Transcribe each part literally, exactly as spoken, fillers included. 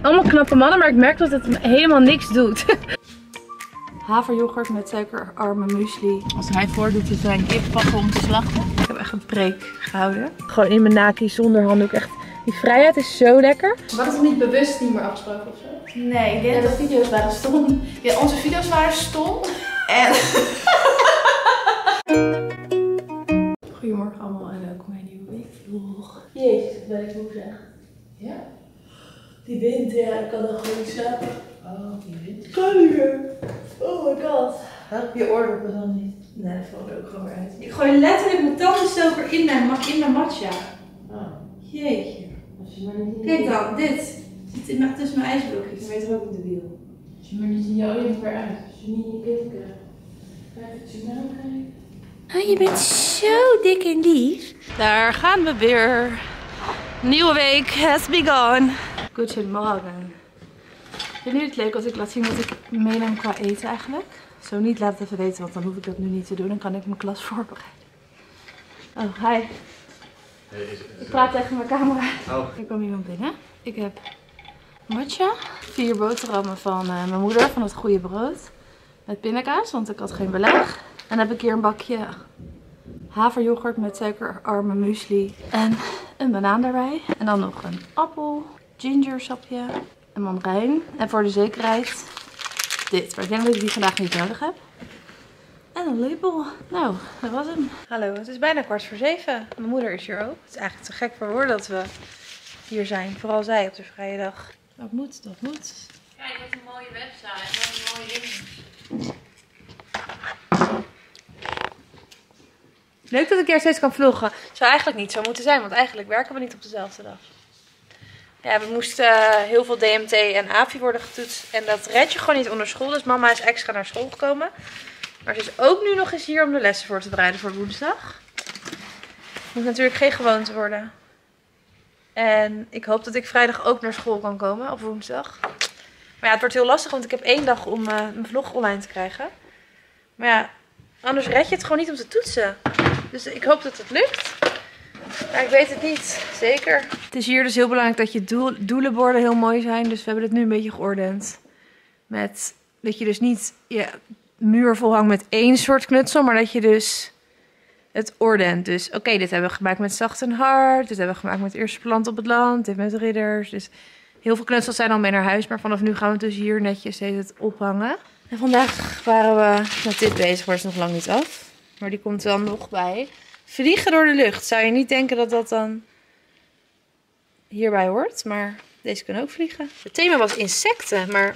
Allemaal knappe mannen, maar ik merk dat het helemaal niks doet. Haveryoghurt met suikerarme muesli. Als hij voordoet, is zijn kip pakken om te slachten. Ik heb echt een preek gehouden. Gewoon in mijn naki zonder handdoek. Echt, die vrijheid is zo lekker. Maar dat is niet bewust niet meer afgesproken of zo? Nee, ik denk dat de video's waren stom. Ja, onze video's waren stom. En... Goedemorgen allemaal en welkom bij een nieuwe weekvlog. Jezus, wat ben ik moe zeg. Ja? Die wind, ja, ik kan er gewoon niet slapen. Oh, die wind. Kan niet meer. Oh my god. Help je oordoppen dan niet? Nee, dat valt er ook gewoon weer uit. Ik gooi letterlijk mijn tandenstoker in mijn, in mijn matcha. Oh. Jeetje. Als je maar niet in Kijk dan, dit. Zit in mijn, tussen mijn ijsblokjes. Ik weet er ook niet de wiel. Als je maar niet in jouw olie weer uit. Als je niet in je kind krijgt. Ga even het journaal kijken. Oh, je bent zo dik en lief. Daar gaan we weer. Nieuwe week has begun. Goedemorgen. Vind je het leuk als ik laat zien wat ik meeneem qua eten eigenlijk? Zo niet, laat het even weten, want dan hoef ik dat nu niet te doen. Dan kan ik mijn klas voorbereiden. Oh, hi. Ik praat tegen mijn camera. Oh. Er kwam iemand binnen. Ik heb matcha. Vier boterhammen van uh, mijn moeder, van het goede brood. Met pindakaas, want ik had geen beleg. En dan heb ik hier een bakje haveryoghurt met suikerarme muesli. En een banaan daarbij. En dan nog een appel, gingersapje, een mandarijn. En voor de zekerheid dit. Maar ik denk dat ik die vandaag niet nodig heb. En een lepel. Nou, dat was hem. Hallo, het is bijna kwart voor zeven. Mijn moeder is hier ook. Het is eigenlijk te gek voor woorden dat we hier zijn. Vooral zij op de vrije dag. Dat moet, dat moet. Kijk, wat een mooie website. Wat een mooie ding. Leuk dat ik hier steeds kan vloggen. Zou eigenlijk niet zo moeten zijn, want eigenlijk werken we niet op dezelfde dag. Ja, we moesten uh, heel veel D M T en A V I worden getoetst. En dat red je gewoon niet onder school. Dus mama is extra naar school gekomen. Maar ze is ook nu nog eens hier om de lessen voor te bereiden voor woensdag. Moet natuurlijk geen gewoonte worden. En ik hoop dat ik vrijdag ook naar school kan komen, op woensdag. Maar ja, het wordt heel lastig, want ik heb één dag om uh, mijn vlog online te krijgen. Maar ja, anders red je het gewoon niet om te toetsen. Dus ik hoop dat het lukt. Maar ik weet het niet, zeker. Het is hier dus heel belangrijk dat je doel, doelenborden heel mooi zijn. Dus we hebben het nu een beetje geordend. Met dat je dus niet je muur volhangt met één soort knutsel, maar dat je dus het ordent. Dus oké, okay, dit hebben we gemaakt met Zacht en Hard. Dit hebben we gemaakt met Eerste Plant op het Land. Dit met Ridders. Dus heel veel knutsels zijn al mee naar huis. Maar vanaf nu gaan we het dus hier netjes het ophangen. En vandaag waren we met dit bezig, maar het is nog lang niet af. Maar die komt dan nog bij. Vliegen door de lucht. Zou je niet denken dat dat dan hierbij hoort. Maar deze kunnen ook vliegen. Het thema was insecten, maar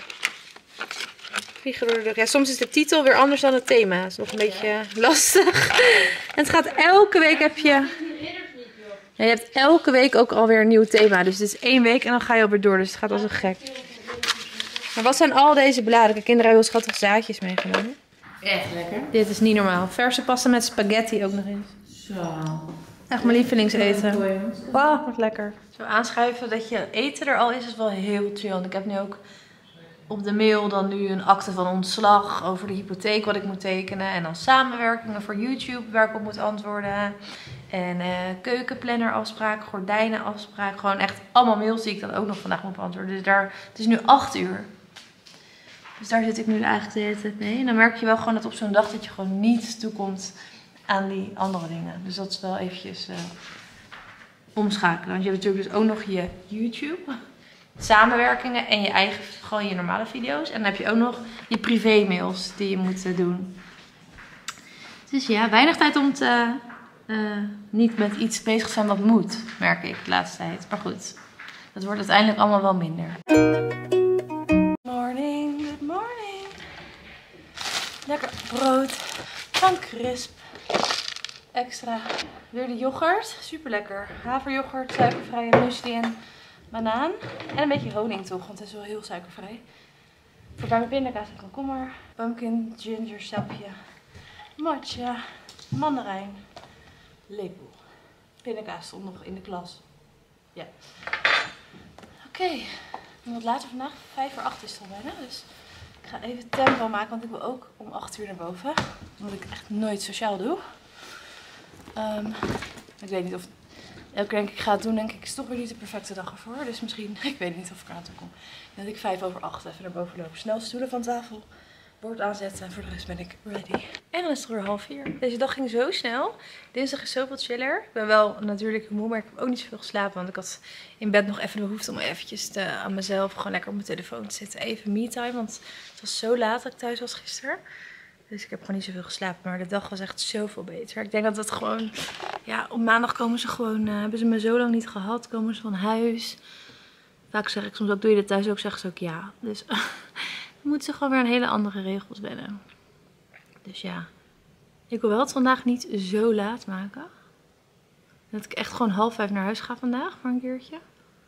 vliegen door de lucht. Ja, soms is de titel weer anders dan het thema. Dat is nog een beetje lastig. En het gaat elke week heb je... Ja, je hebt elke week ook alweer een nieuw thema. Dus het is één week en dan ga je alweer door. Dus het gaat als een gek. Maar wat zijn al deze bladeren? De kinderen hebben heel schattige zaadjes meegenomen. Echt lekker. Dit is niet normaal. Verse pasta met spaghetti ook nog eens. Zo. Echt mijn lievelingseten. Wauw, wat lekker. Zo aanschuiven dat je eten er al is, is wel heel chill. En ik heb nu ook op de mail dan nu een akte van ontslag over de hypotheek wat ik moet tekenen. En dan samenwerkingen voor YouTube waar ik op moet antwoorden. En uh, keukenplannerafspraak, gordijnenafspraak. Gewoon echt allemaal mails die ik dan ook nog vandaag moet beantwoorden. Dus daar, het is nu acht uur. Dus daar zit ik nu eigenlijk de hele tijd mee. En dan merk je wel gewoon dat op zo'n dag dat je gewoon niet toekomt aan die andere dingen. Dus dat is wel eventjes uh, omschakelen. Want je hebt natuurlijk dus ook nog je YouTube, samenwerkingen en je eigen, gewoon je normale video's. En dan heb je ook nog je privé mails die je moet uh, doen. Dus ja, weinig tijd om te, uh, niet met iets bezig te zijn wat moet, merk ik de laatste tijd. Maar goed, dat wordt uiteindelijk allemaal wel minder. Morning, good morning. Lekker brood van Crisp. Extra. Weer de yoghurt. Super lekker. Haveryoghurt, suikervrije muesli en banaan. En een beetje honing toch, want het is wel heel suikervrij. Voor bij mijn pindakaas en komkommer. Pumpkin ginger sapje. Matcha. Mandarijn. Lepel. Pindakaas stond nog in de klas. Ja. Oké. Okay. Wat later vandaag. Vijf voor acht is het al bijna. Dus ik ga even tempo maken, want ik wil ook om acht uur naar boven. Omdat ik echt nooit sociaal doe. Um, ik weet niet of... Elke keer denk ik, ik ga het doen, denk ik, is toch weer niet de perfecte dag ervoor. Dus misschien, ik weet niet of ik eraan toe kom. Dat ik vijf over acht even naar boven loop. Snel stoelen van tafel, bord aanzetten en voor de rest ben ik ready. En dan is het weer half vier. Deze dag ging zo snel. Dinsdag is zoveel chiller. Ik ben wel natuurlijk moe, maar ik heb ook niet zoveel geslapen. Want ik had in bed nog even de behoefte om eventjes te, aan mezelf gewoon lekker op mijn telefoon te zitten. Even me-time, want het was zo laat dat ik thuis was gisteren. Dus ik heb gewoon niet zoveel geslapen, maar de dag was echt zoveel beter. Ik denk dat het gewoon, ja, op maandag komen ze gewoon, uh, hebben ze me zo lang niet gehad, komen ze van huis. Vaak zeg ik soms ook, doe je dit thuis ook, zeggen ze ook ja. Dus dan moeten ze gewoon weer aan hele andere regels wennen. Dus ja, ik wil wel het vandaag niet zo laat maken. Dat ik echt gewoon half vijf naar huis ga vandaag voor een keertje.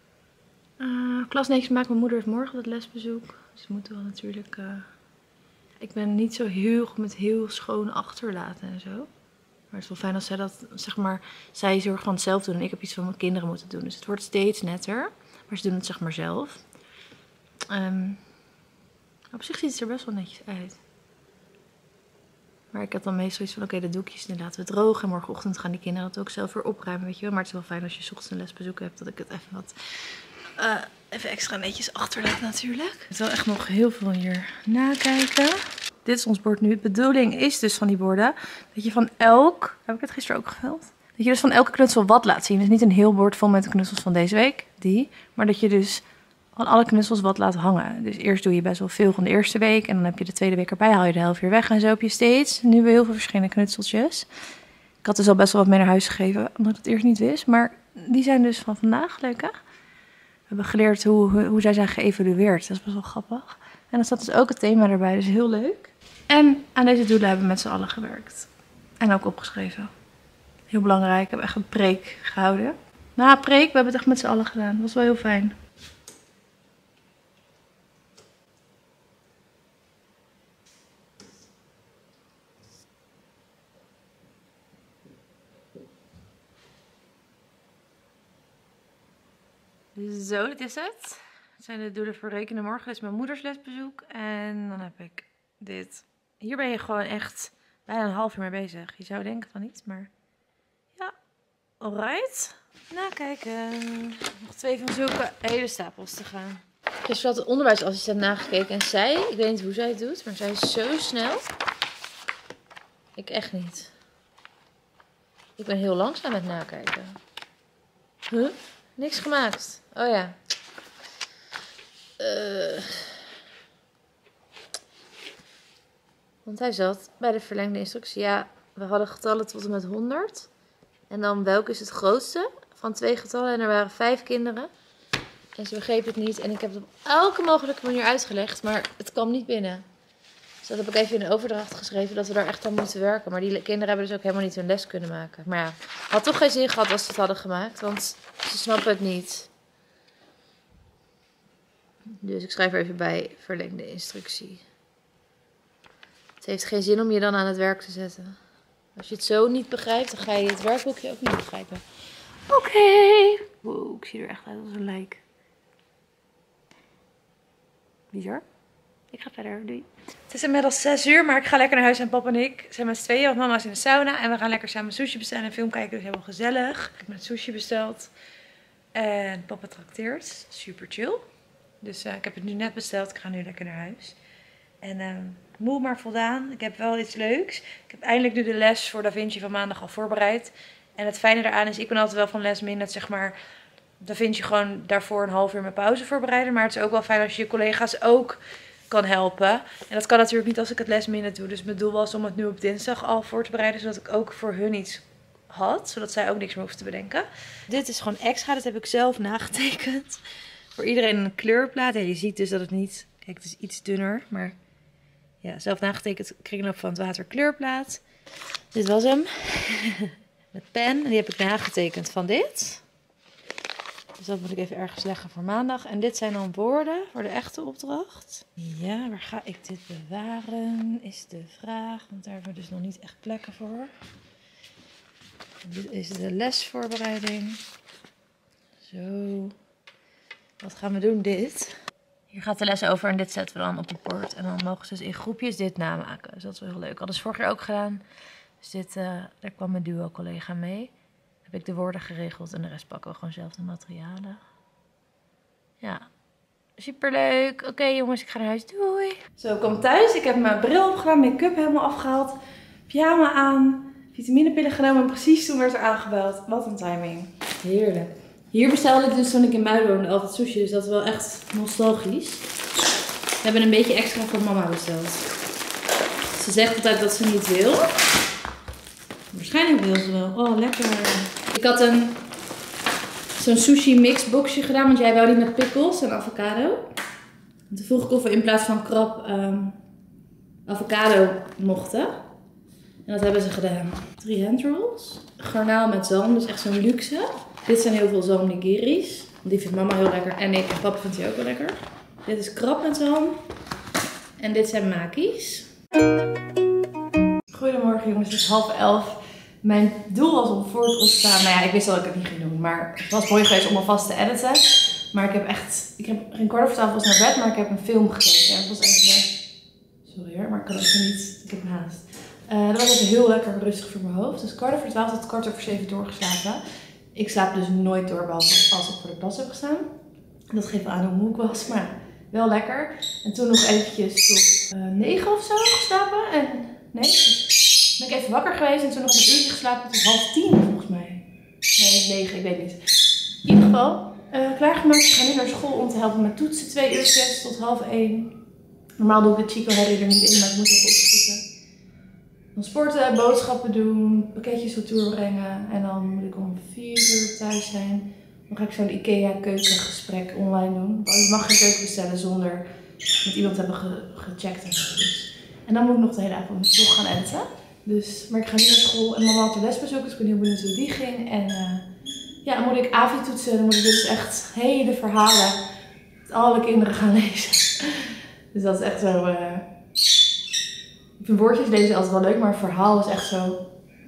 Uh, klasnetjes maken, mijn moeder heeft morgen dat lesbezoek. Dus we moeten wel natuurlijk... Uh, Ik ben niet zo heel goed met heel schoon achterlaten en zo. Maar het is wel fijn als zij dat, zeg maar, zij zorgt van hetzelfde doen. En ik heb iets van mijn kinderen moeten doen. Dus het wordt steeds netter. Maar ze doen het zeg maar zelf. Um, op zich ziet het er best wel netjes uit. Maar ik heb dan meestal iets van, oké, okay, de doekjes nu laten we drogen. En morgenochtend gaan die kinderen het ook zelf weer opruimen, weet je wel. Maar het is wel fijn als je 's ochtends een lesbezoek hebt, dat ik het even wat... Uh, even extra netjes achterlaat natuurlijk. Ik moet wel echt nog heel veel hier nakijken. Dit is ons bord nu. De bedoeling is dus van die borden dat je van elk... Heb ik het gisteren ook gevuld? Dat je dus van elke knutsel wat laat zien. Dus niet een heel bord vol met de knutsels van deze week. Die. Maar dat je dus van alle knutsels wat laat hangen. Dus eerst doe je best wel veel van de eerste week. En dan heb je de tweede week erbij. Haal je de helft weer weg. En zo heb je steeds nu weer heel veel verschillende knutseltjes. Ik had dus al best wel wat mee naar huis gegeven. Omdat ik het eerst niet wist. Maar die zijn dus van vandaag. Leuk hè? We hebben geleerd hoe, hoe, hoe zij zijn geëvalueerd. Dat is best wel grappig. En dan staat dus ook het thema erbij, dus heel leuk. En aan deze doelen hebben we met z'n allen gewerkt. En ook opgeschreven. Heel belangrijk. Ik heb echt een preek gehouden. Nou, preek, we hebben het echt met z'n allen gedaan. Dat was wel heel fijn. Zo, dit is het. Het zijn de doelen voor rekenen morgen. Dit is mijn moeders lesbezoek. En dan heb ik dit. Hier ben je gewoon echt bijna een half uur mee bezig. Je zou denken van niet, maar ja. Alright. Nakijken. Nog twee van zulke hele stapels te gaan. Gisteren had de onderwijsassistent nagekeken en zij, ik weet niet hoe zij het doet, maar zij is zo snel. Ik echt niet. Ik ben heel langzaam met nakijken. Huh? Niks gemaakt. Oh ja. Uh. Want hij zat bij de verlengde instructie. Ja, we hadden getallen tot en met honderd. En dan welke is het grootste van twee getallen. En er waren vijf kinderen. En ze begreep het niet. En ik heb het op elke mogelijke manier uitgelegd. Maar het kwam niet binnen. Dus dat heb ik even in de overdracht geschreven. Dat we daar echt aan moeten werken. Maar die kinderen hebben dus ook helemaal niet hun les kunnen maken. Maar ja, had toch geen zin gehad als ze het hadden gemaakt. Want ze snappen het niet. Dus ik schrijf er even bij verlengde instructie. Het heeft geen zin om je dan aan het werk te zetten. Als je het zo niet begrijpt, dan ga je het werkboekje ook niet begrijpen. Oké. Okay. Wow, ik zie er echt uit als een lijk. Bizar. Ik ga verder. Doei. Het is inmiddels zes uur, maar ik ga lekker naar huis en papa en ik zijn met z'n tweeën. Want mama is in de sauna en we gaan lekker samen sushi bestellen en film kijken. Dus helemaal gezellig. Ik heb net sushi besteld. En papa trakteert. Super chill. Dus uh, ik heb het nu net besteld. Ik ga nu lekker naar huis. En uh, moe maar voldaan. Ik heb wel iets leuks. Ik heb eindelijk nu de les voor Da Vinci van maandag al voorbereid. En het fijne daaraan is, ik ben altijd wel van les min. Dat zeg maar, Da Vinci gewoon daarvoor een half uur met pauze voorbereiden. Maar het is ook wel fijn als je je collega's ook kan helpen. En dat kan natuurlijk niet als ik het les min doe. Dus mijn doel was om het nu op dinsdag al voor te bereiden. Zodat ik ook voor hun iets had. Zodat zij ook niks meer hoeft te bedenken. Dit is gewoon extra. Dat heb ik zelf nagetekend. Voor iedereen een kleurplaat. Ja, je ziet dus dat het niet... Kijk, het is iets dunner. Maar ja, zelf nagetekend kringloop van het water kleurplaat. Dit was hem. Met pen. En die heb ik nagetekend van dit. Dus dat moet ik even ergens leggen voor maandag. En dit zijn dan woorden voor de echte opdracht. Ja, waar ga ik dit bewaren? Is de vraag. Want daar hebben we dus nog niet echt plekken voor. En dit is de lesvoorbereiding. Zo. Wat gaan we doen? Dit. Hier gaat de les over en dit zetten we dan op het bord. En dan mogen ze dus in groepjes dit namaken. Dus dat is wel heel leuk. Dat is vorig jaar ook gedaan. Dus dit, uh, daar kwam mijn duo-collega mee. heb ik de woorden geregeld en de rest pakken we gewoon zelf de materialen. Ja, superleuk. Oké okay, jongens, ik ga naar huis. Doei. Zo, ik kom thuis. Ik heb mijn bril opgedaan, make-up helemaal afgehaald. Pyjama aan, vitaminepillen genomen. En precies toen werd er aangebeld. Wat een timing. Heerlijk. Hier bestelde ik dus toen ik in Muiden woonde altijd sushi. Dus dat is wel echt nostalgisch. We hebben een beetje extra voor mama besteld. Ze zegt altijd dat ze niet wil. Waarschijnlijk wil ze wel. Oh, lekker. Ik had een zo'n sushi mix boxje gedaan, want jij wou die met pickles en avocado. En toen vroeg ik of we in plaats van krab um, avocado mochten. En dat hebben ze gedaan. Drie handrolls. Garnaal met zalm, dus echt zo'n luxe. Dit zijn heel veel zalm nigiris. Die vindt mama heel lekker en ik en papa vindt die ook wel lekker. Dit is krab met zalm. En dit zijn maki's. Goedemorgen jongens, het is half elf. Mijn doel was om voor te staan. Nou ja, ik wist dat ik het niet ging doen. Maar het was mooi geweest om alvast te editen. Maar ik heb echt... Ik heb geen kwart over twaalf was naar bed, maar ik heb een film gekeken. En het was echt... Sorry hoor, maar ik kan ook niet... Ik heb een haast. Uh, dat was echt heel lekker rustig voor mijn hoofd. Dus kwart over twaalf tot kwart over zeven doorgeslapen. Ik slaap dus nooit door, behalve als ik voor de klas heb gestaan. Dat geeft wel aan hoe moe ik was, maar wel lekker. En toen nog eventjes tot uh, negen of zo geslapen. En nee, ben ik even wakker geweest en toen nog een uurtje geslapen tot half tien volgens mij. Nee, negen, ik weet niet. In ieder geval, uh, klaargemaakt. Ik ga nu naar school om te helpen met toetsen. Twee uurtjes tot half één. Normaal doe ik de Chico Harry er niet in, maar ik moet even opschieten. Dan sporten, boodschappen doen, pakketjes retour brengen. En dan moet ik om vier uur thuis zijn. Dan ga ik zo'n IKEA keukengesprek online doen. Want je mag geen keuken bestellen zonder met iemand te hebben ge gecheckt en zo. Dus. En dan moet ik nog de hele avond toch gaan editen. Dus, maar ik ga nu naar school en mama had de les bezoeken. Dus ik ben heel benieuwd hoe die ging. En uh, ja, dan moet ik A V I toetsen. Dan moet ik dus echt hele verhalen met alle kinderen gaan lezen. Dus dat is echt zo... Uh, ik vind woordjes lezen altijd wel leuk, maar een verhaal is echt zo...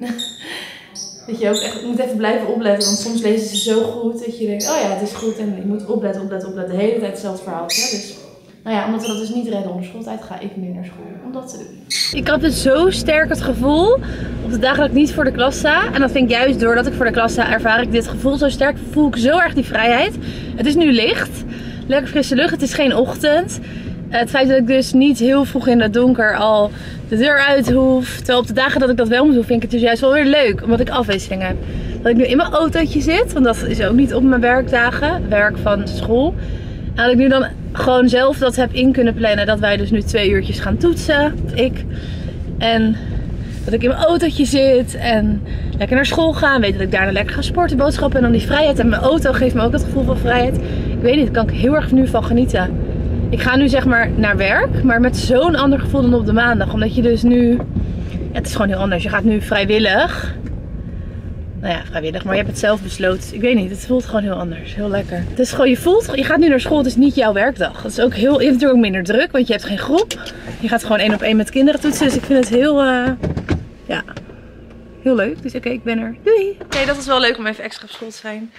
dat je ook echt moet even blijven opletten. Want soms lezen ze zo goed dat je denkt, oh ja, het is goed. En je moet opletten, opletten, opletten. De hele tijd hetzelfde verhaal. Dus... Nou ja, omdat we dat dus niet redden onder schooltijd, ga ik nu naar school om dat te doen. Ik had dus zo sterk het gevoel op de dagen dat ik niet voor de klas sta. En dat vind ik juist doordat ik voor de klas sta, ervaar ik dit gevoel zo sterk. Voel ik zo erg die vrijheid. Het is nu licht. Lekker frisse lucht. Het is geen ochtend. Het feit dat ik dus niet heel vroeg in het donker al de deur uit hoef. Terwijl op de dagen dat ik dat wel moet doen, vind ik het dus juist wel weer leuk. Omdat ik afwisseling heb. Dat ik nu in mijn autootje zit. Want dat is ook niet op mijn werkdagen. Werk van school. En dat ik nu dan gewoon zelf dat heb in kunnen plannen. Dat wij dus nu twee uurtjes gaan toetsen. Ik. En dat ik in mijn autootje zit. En lekker naar school ga. En weet dat ik daarna lekker ga sporten, boodschappen. En dan die vrijheid. En mijn auto geeft me ook het gevoel van vrijheid. Ik weet niet, daar kan ik heel erg nu van genieten. Ik ga nu zeg maar naar werk. Maar met zo'n ander gevoel dan op de maandag. Omdat je dus nu... Ja, het is gewoon heel anders. Je gaat nu vrijwillig... Nou ja, vrijwillig, maar je hebt het zelf besloten. Ik weet niet, het voelt gewoon heel anders. Heel lekker. Het is gewoon, je voelt, je gaat nu naar school, het is niet jouw werkdag. Het is ook heel, je hebt natuurlijk ook minder druk, want je hebt geen groep. Je gaat gewoon één op één met kinderen toetsen. Dus ik vind het heel, uh, ja, heel leuk. Dus oké, okay, ik ben er. Doei! Oké, okay, dat is wel leuk om even extra op school te zijn.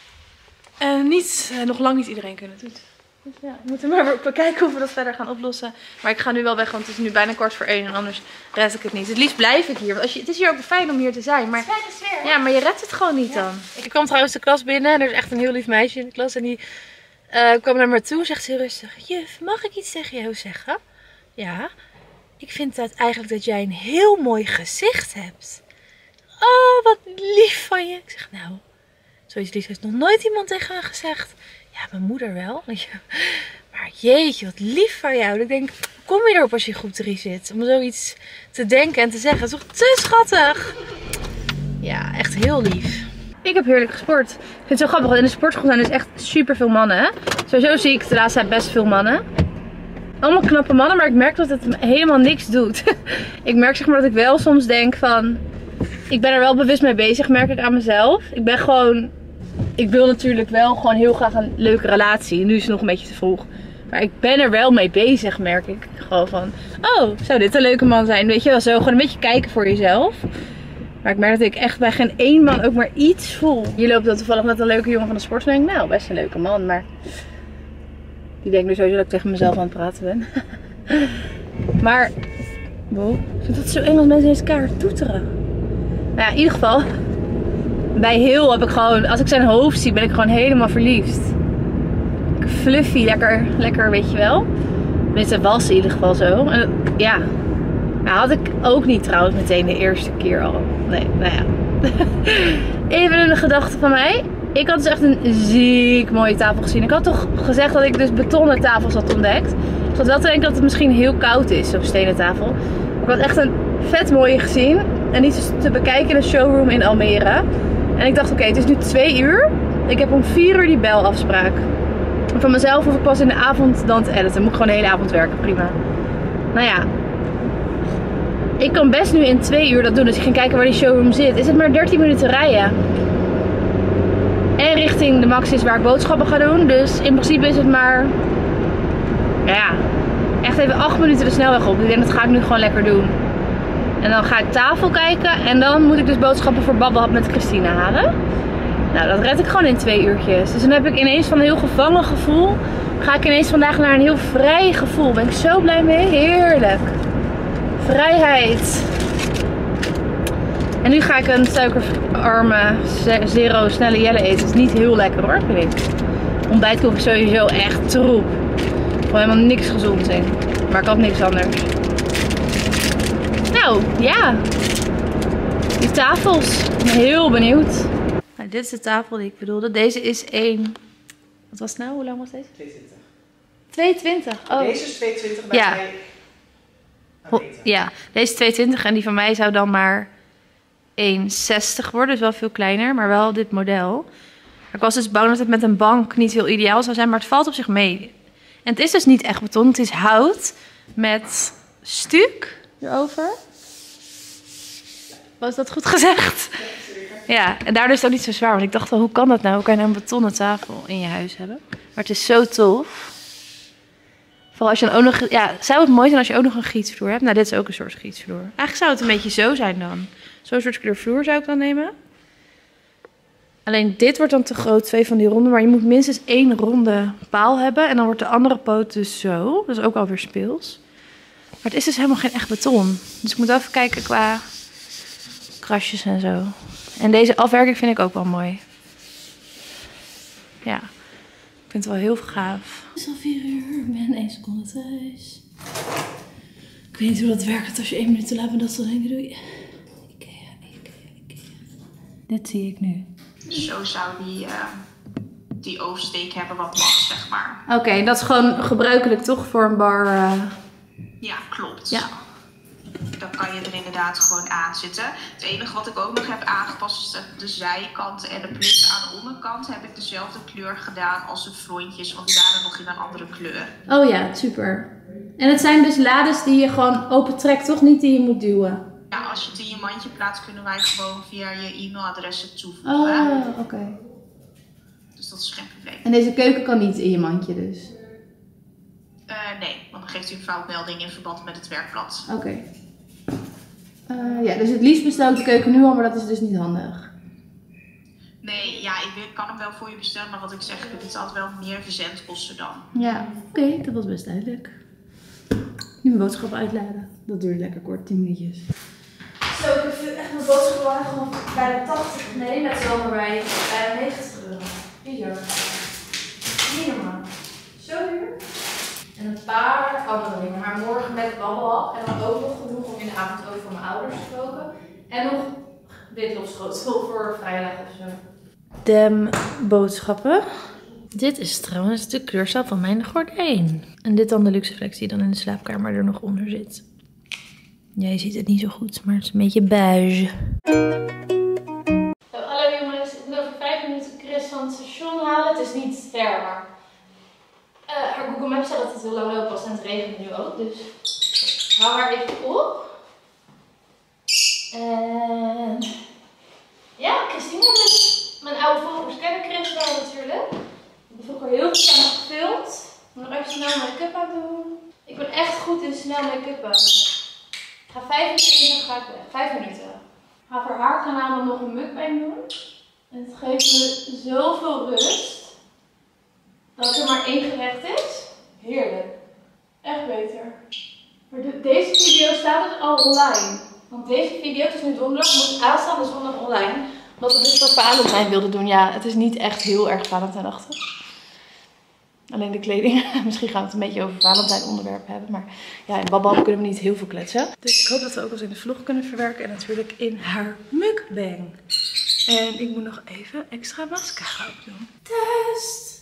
En uh, niet, uh, nog lang niet iedereen kunnen toetsen. Dus ja, we moeten maar kijken hoe we dat verder gaan oplossen. Maar ik ga nu wel weg, want het is nu bijna kwart voor één en anders red ik het niet. Het liefst blijf ik hier. Want als je, het is hier ook fijn om hier te zijn. Maar, ja, maar je redt het gewoon niet ja. dan. Ik kwam trouwens de klas binnen en er is echt een heel lief meisje in de klas. En die uh, kwam naar me toe en zegt heel rustig: juf, mag ik iets tegen jou zeggen? Ja, ik vind dat eigenlijk dat jij een heel mooi gezicht hebt. Oh, wat lief van je. Ik zeg, nou, zoiets liefs heeft nog nooit iemand tegen me gezegd. Ja, mijn moeder wel. Maar jeetje, wat lief van jou. Ik denk, kom je erop als je in groep drie zit? Om zoiets te denken en te zeggen. Het is toch te schattig? Ja, echt heel lief. Ik heb heerlijk gesport. Ik vind het zo grappig. In de sportschool zijn dus echt super veel mannen. Hè? Sowieso zie ik de laatste tijd best veel mannen. Allemaal knappe mannen, maar ik merk dat het helemaal niks doet. Ik merk zeg maar dat ik wel soms denk van... Ik ben er wel bewust mee bezig, merk ik aan mezelf. Ik ben gewoon... Ik wil natuurlijk wel gewoon heel graag een leuke relatie. Nu is het nog een beetje te vroeg. Maar ik ben er wel mee bezig, merk ik. Gewoon van, oh, zou dit een leuke man zijn? Weet je wel, zo gewoon een beetje kijken voor jezelf. Maar ik merk dat ik echt bij geen één man ook maar iets voel. Hier loopt dan toevallig met een leuke jongen van de sport. En denk ik, nou, best een leuke man. Maar die denkt nu sowieso dat ik tegen mezelf aan het praten ben. Maar, wow, ik vind dat zo eng als mensen in elkaar toeteren. Nou ja, in ieder geval... bij Hill heb ik gewoon, als ik zijn hoofd zie, ben ik gewoon helemaal verliefd. Fluffy, lekker, lekker, weet je wel. Tenminste, was in ieder geval zo. En, ja, nou, had ik ook niet trouwens meteen de eerste keer al. Nee, nou ja. Even een gedachte van mij. Ik had dus echt een ziek mooie tafel gezien. Ik had toch gezegd dat ik dus betonnen tafels had ontdekt. Ik zat wel te denken dat het misschien heel koud is, zo'n stenen tafel. Ik had echt een vet mooie gezien. En die is te bekijken in een showroom in Almere. En ik dacht, oké, okay, het is nu twee uur. Ik heb om vier uur die belafspraak. En van mezelf hoef ik pas in de avond dan te editen. Moet ik gewoon de hele avond werken, prima. Nou ja. Ik kan best nu in twee uur dat doen. Dus ik ging kijken waar die showroom zit. Is het maar dertien minuten rijden. En richting de Max is waar ik boodschappen ga doen. Dus in principe is het maar... Ja, echt even acht minuten de snelweg op. Ik denk dat ga ik nu gewoon lekker doen. En dan ga ik tafel kijken. En dan moet ik dus boodschappen voor Babbelhap met Christina halen. Nou, dat red ik gewoon in twee uurtjes. Dus dan heb ik ineens van een heel gevangen gevoel. Ga ik ineens vandaag naar een heel vrij gevoel. Ben ik zo blij mee. Heerlijk. Vrijheid. En nu ga ik een suikerarme zero snelle jelle eten. Het is niet heel lekker hoor, vind ik. Ontbijt kook ik sowieso echt troep. Gewoon helemaal niks gezond in. Maar ik had niks anders. Nou, ja. Die tafels. Ik ben heel benieuwd. Nou, dit is de tafel die ik bedoelde. Deze is één... Wat was het nou? Hoe lang was deze? tweeëntwintig. tweeëntwintig? Oh. Deze is tweeëntwintig bij ja. mij. Ja, deze is tweeëntwintig en die van mij zou dan maar één zestig worden. Dus wel veel kleiner, maar wel dit model. Ik was dus bang dat het met een bank niet heel ideaal zou zijn, maar het valt op zich mee. En het is dus niet echt beton, het is hout met stuk erover. Was dat goed gezegd? Ja, en daardoor is het ook niet zo zwaar. Want ik dacht wel, hoe kan dat nou? Hoe kan je nou een betonnen tafel in je huis hebben? Maar het is zo tof. Vooral als je dan ook nog... Ja, zou het mooi zijn als je ook nog een gietsvloer hebt? Nou, dit is ook een soort gietsvloer. Eigenlijk zou het een beetje zo zijn dan. Zo'n soort kleur vloer zou ik dan nemen. Alleen dit wordt dan te groot, twee van die ronde. Maar je moet minstens één ronde paal hebben. En dan wordt de andere poot dus zo. Dat is ook alweer speels. Maar het is dus helemaal geen echt beton. Dus ik moet even kijken qua krasjes en zo. En deze afwerking vind ik ook wel mooi. Ja, ik vind het wel heel gaaf. Het is al vier uur, ik ben één seconde thuis. Ik weet niet hoe dat werkt als je één minuut te laat bent dat soort dingen doe. Ikea, Ikea, Ikea. Dit zie ik nu. Zo zou die, uh, die oversteek hebben wat mag, zeg maar. Oké, okay, dat is gewoon gebruikelijk toch voor een bar? Uh... Ja, klopt. Ja. Dan kan je er inderdaad gewoon aan zitten. Het enige wat ik ook nog heb aangepast is dat de zijkant en de plus aan de onderkant heb ik dezelfde kleur gedaan als de frontjes, want die waren nog in een andere kleur. Oh ja, super. En het zijn dus lades die je gewoon open trekt, toch? Niet die je moet duwen? Ja, als je het in je mandje plaatst, kunnen wij gewoon via je e-mailadres toevoegen. Oh, oké. Okay. Dus dat is geen probleem. En deze keuken kan niet in je mandje dus? Uh, nee, want dan geeft u een foutmelding in verband met het werkblad. Oké. Okay. Uh, ja, dus het liefst bestel ik de keuken nu al, maar dat is dus niet handig. Nee, ja, ik kan hem wel voor je bestellen, maar wat ik zeg, het is altijd wel meer verzendkosten dan. Ja, oké, okay, dat was best duidelijk. Nu mijn boodschappen uitladen. Dat duurt lekker kort, tien minuutjes. Zo, ik heb echt mijn boodschappen gewoon bij de tachtig, nee, met z'n allen bij bijna negentig euro. Hier. Hier normaal. Zo duur. En een paar andere dingen. Maar morgen met Babbelhap. En dan ook nog genoeg om in de avond ook voor mijn ouders te koken. En nog witlofschotel voor vrijdag of zo. Dem boodschappen. Dit is trouwens de kleurstijl van mijn gordijn. En dit dan de luxe flex die dan in de slaapkamer er nog onder zit. Ja, je ziet het niet zo goed, maar het is een beetje beige. Hallo jongens, ik moet over vijf minuten Chris van het station halen. Het is niet ver, maar uh, haar Google Maps zei dat het heel lang loopt was en het regent nu ook. Dus ik hou haar even op. En ja, Christina dus. Mijn oude volgers kennen Chris wel natuurlijk. Ik heb vroeger heel veel samen gefilmd. Ik moet nog even snel make-up aan doen. Ik ben echt goed in snel make-uppen. Ik ga vijfentwintig ga ik weg. Vijf minuten. Ik ga voor haar kanaal nog een mukbang doen. En het geeft me zoveel rust. Dat er maar één gerecht is. Heerlijk. Echt beter. Maar de, deze video staat dus al online. Want deze video, het is nu donderdag, moet aanstaande zondag online. Omdat we dit voor Valentijn wilden doen. Ja, het is niet echt heel erg Valentijnachtig. Alleen de kleding. Misschien gaan we het een beetje over Valentijn onderwerpen hebben. Maar ja, in Babbel kunnen we niet heel veel kletsen. Dus ik hoop dat we ook eens in de vlog kunnen verwerken. En natuurlijk in haar mukbang. En ik moet nog even extra mascara opdoen. Test!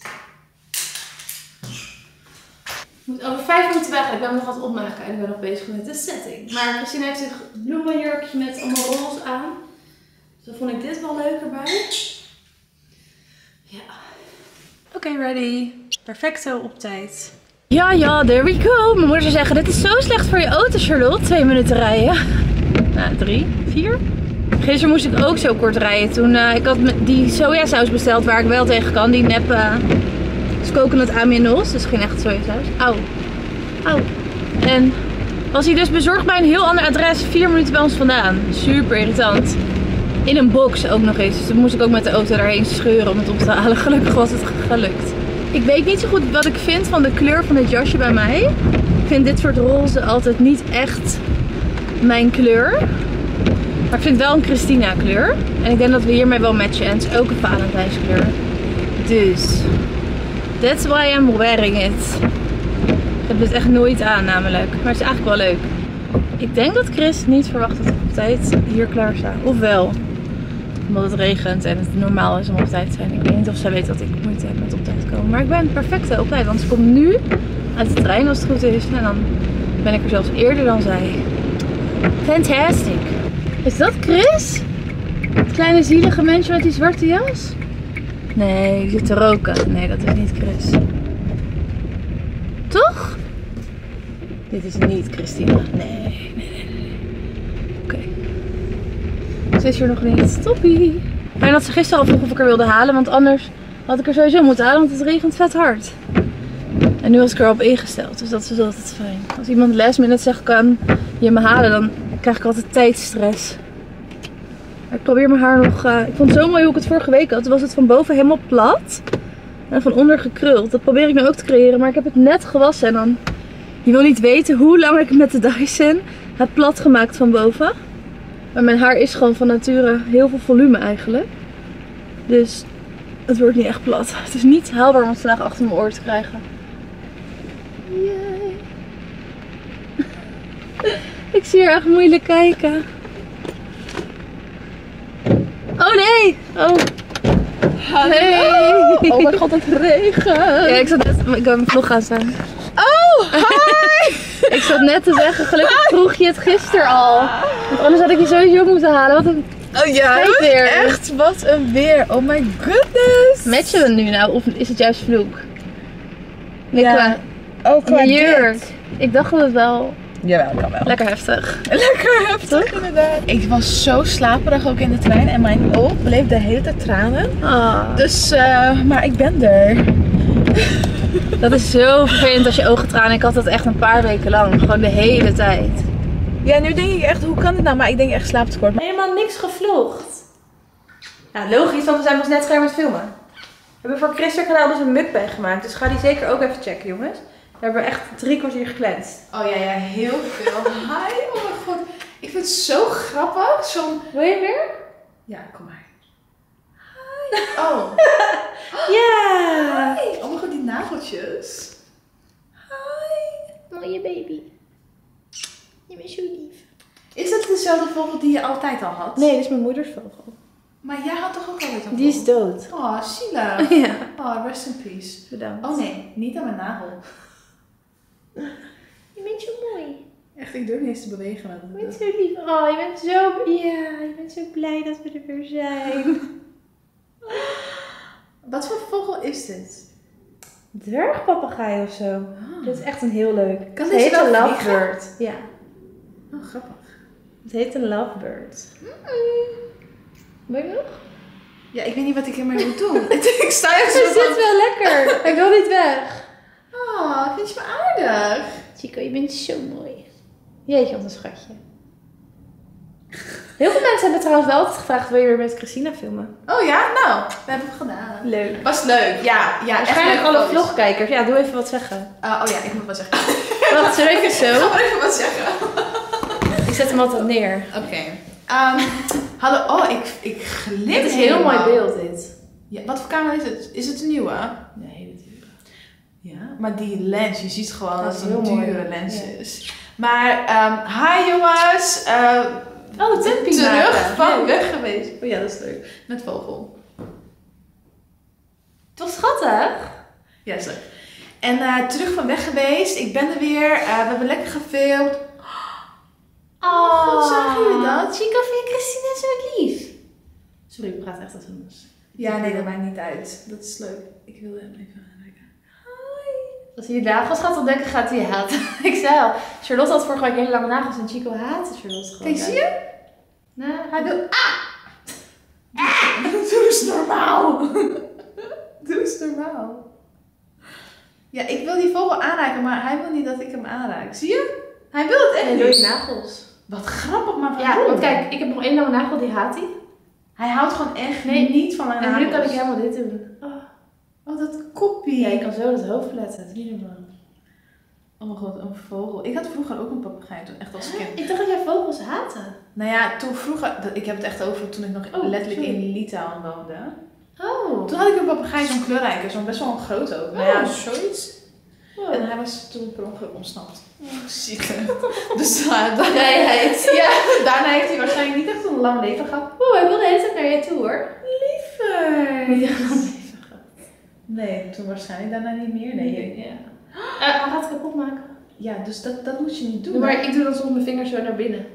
Ik moet over vijf minuten weg. Ik ben nog wat opmaken en ik ben nog bezig met de setting. Maar Christine heeft zich een bloemenjurkje met allemaal roze aan. Dus dan vond ik dit wel leuk erbij. Ja. Oké, okay, ready. Perfecto op tijd. Ja, ja, there we go. Mijn moeder zou zeggen, dit is zo slecht voor je auto, Charlotte. Twee minuten rijden. Nou, drie, vier. Gisteren moest ik ook zo kort rijden. Toen uh, ik had die sojasaus besteld waar ik wel tegen kan. Die nep uh, coconut aminos. Dus geen echt sojasaus. Auw. Auw. En was hij dus bezorgd bij een heel ander adres. Vier minuten bij ons vandaan. Super irritant. In een box ook nog eens. Dus toen moest ik ook met de auto daarheen scheuren om het op te halen. Gelukkig was het gelukt. Ik weet niet zo goed wat ik vind van de kleur van dit jasje bij mij. Ik vind dit soort roze altijd niet echt mijn kleur. Maar ik vind het wel een Christina kleur. En ik denk dat we hiermee wel matchen. En het is ook een Valentijnskleur. Dus. That's why I'm wearing it. Ik heb dit echt nooit aan namelijk. Maar het is eigenlijk wel leuk. Ik denk dat Chris niet verwacht dat ik op tijd hier klaar sta. Ofwel. Omdat het regent en het normaal is om op tijd te zijn. Ik weet niet of zij weet dat ik moeite heb met op tijd komen. Maar ik ben perfect op tijd. Want ze komt nu uit de trein als het goed is. En dan ben ik er zelfs eerder dan zij. Fantastic. Is dat Chris? Het kleine zielige mensje met die zwarte jas? Nee, die zit te roken. Nee, dat is niet Chris. Toch? Dit is niet Christina. Nee, nee, nee, nee. Oké. Okay. Ze is er nog niet. Toppie. Fijn dat ze gisteren al vroeg of ik er wilde halen. Want anders had ik er sowieso moeten halen. Want het regent vet hard. En nu was ik erop ingesteld. Dus dat is altijd fijn. Als iemand last minute zegt kan je me halen. Dan krijg ik altijd tijdstress. Ik probeer mijn haar nog... Uh, ik vond het zo mooi hoe ik het vorige week had. Toen was het van boven helemaal plat. En van onder gekruld. Dat probeer ik nu ook te creëren. Maar ik heb het net gewassen. En dan... Je wil niet weten hoe lang ik met de Dyson heb plat gemaakt van boven. Maar mijn haar is gewoon van nature heel veel volume eigenlijk. Dus het wordt niet echt plat. Het is niet haalbaar om het vandaag achter mijn oor te krijgen. Yay. Ik zie er echt moeilijk kijken. Oh nee! Oh. Hey. Oh mijn god, het regent. Ja, ik zat net... Ik heb mijn vlog gaan staan. Oh, hi! Ik zat net te zeggen, gelukkig vroeg je het gisteren al. Want anders had ik je sowieso moeten halen. Wat een oh ja, weer. Echt, wat een weer. Oh my goodness. Matchen we nu nou of is het juist vloek? Nee, ja. Qua, oh, qua jurk. dit. Ik dacht dat het wel... Jawel, kan wel. Lekker heftig. Lekker heftig, inderdaad. Ik was zo slaperig ook in de trein en mijn oog bleef de hele tijd tranen. Oh. Dus, uh, maar ik ben er. Dat is zo vervelend als je ogen tranen. Ik had dat echt een paar weken lang. Gewoon de hele tijd. Ja, nu denk ik echt, hoe kan dit nou? Maar ik denk echt slaaptekort. Helemaal niks gevlogd. Ja, logisch, want we zijn pas net klaar met filmen. We hebben voor Chris kanaal dus een mukbang gemaakt. Dus ga die zeker ook even checken, jongens. We hebben echt drie kwartier gekletst. Oh ja, ja, heel veel. Hi, oh mijn god. Ik vind het zo grappig. Zo'n... Wil je weer? Ja, kom maar. Hi. Oh. Ja. Hi. Oh mijn god, die nageltjes. Hi. Mooie baby. Je bent zo lief. Is dat dezelfde vogel die je altijd al had? Nee, dit is mijn moeders vogel. Maar jij had toch ook altijd een vogel? Die is dood. Oh, zielig. Ja. Oh, rest in peace. Bedankt. Oh nee, niet aan mijn nagel. Je bent zo mooi. Echt, ik durf niet eens te bewegen. Je bent zo lief. Oh, je bent zo... Ja, je bent zo blij dat we er weer zijn. Wat voor vogel is dit? Dwergpapegaai of zo. Oh. Dit is echt een heel leuk. Kan het deze heet wel een vliegen? lovebird. Ja. Oh, grappig. Het heet een lovebird. Mm. Wil je nog? Ja, ik weet niet wat ik ermee moet doen. Ik sta echt zo Het van... zit wel lekker. Ik wil niet weg. Oh, vind je me aardig? Chico, je bent zo mooi. Jeetje, wat een schatje. Heel veel mensen hebben trouwens wel altijd gevraagd, wil je weer met Christina filmen? Oh ja? Nou, we hebben het gedaan. Leuk. Was leuk. Ja, ja, echt Waarschijnlijk leuk. alle vlogkijkers. Ja, doe even wat zeggen. Uh, oh ja, ik moet wat zeggen. Wacht, zullen we even Ik zo? ga maar even wat zeggen. Ik zet hem altijd neer. Oké. Okay. Um, hallo, oh, ik, ik glim. Dit is een heel mooi beeld, dit. Ja, wat voor camera is het? Is het een nieuwe? Nee, dit is Ja, maar die lens, je ziet gewoon dat Dat is het een heel mooi. dure lens Ja. is. Maar, um, hi jongens. Uh, Oh, tempie terug maken. van Leuk. weg geweest. Oh ja, dat is leuk. Met vogel. Het was schattig. Ja, dat is leuk. En uh, terug van weg geweest. Ik ben er weer. Uh, we hebben lekker gefilmd. Oh, goed, zagen jullie dat? Chico vindt Christina zo lief. Sorry, ik praat echt als een mus. Ja, nee, dat maakt niet uit. Dat is leuk. Ik wilde hem even aanreiken. Als hij je nagels gaat ontdekken, gaat hij je haten. Ik zei al, Charlotte had vorige week hele lange nagels en Chico haatte Charlotte gewoon. Kijk, zie je? Nou, hij wil... Doe eens normaal. Doe eens normaal. Ja, ik wil die vogel aanraken, maar hij wil niet dat ik hem aanraak. Zie je? Hij wil het echt Nee, niet. door je nagels. Wat grappig, maar Ja, waarom? want kijk, ik heb nog één lange nagel, die haat hij. Hij houdt gewoon echt Nee. niet van een En nu kan ik nagels. helemaal dit doen. Oh. Oh, dat koppie. Ja, je kan zo het hoofd letten. Het is niet normaal. Oh mijn god, een vogel. Ik had vroeger ook een papegaai, toen echt als kind. Ik dacht dat jij vogels haatte. Nou ja, toen vroeger, dat- ik heb het echt over toen ik nog Oh, letterlijk sorry. in Litauen woonde. Oh. Toen had ik een papegaai, zo'n kleurrijke, zo'n best wel een groot ook. Nou ja, Oh. zoiets. Wow. En hij was toen per ongeluk ontsnapt. Oh, ziek. Dus uh, daarna, Vrijheid. ja, daarna heeft hij waarschijnlijk niet echt een lang leven gehad. Oeh, hij wil de hele tijd naar je toe hoor. Liever. Niet echt een lang leven gehad. Nee, toen waarschijnlijk daarna niet meer. Nee. Ja. Uh, hij gaat het kapot maken. Ja, dus dat, dat moet je niet doen. Doe maar, ik doe dan soms mijn vingers zo naar binnen.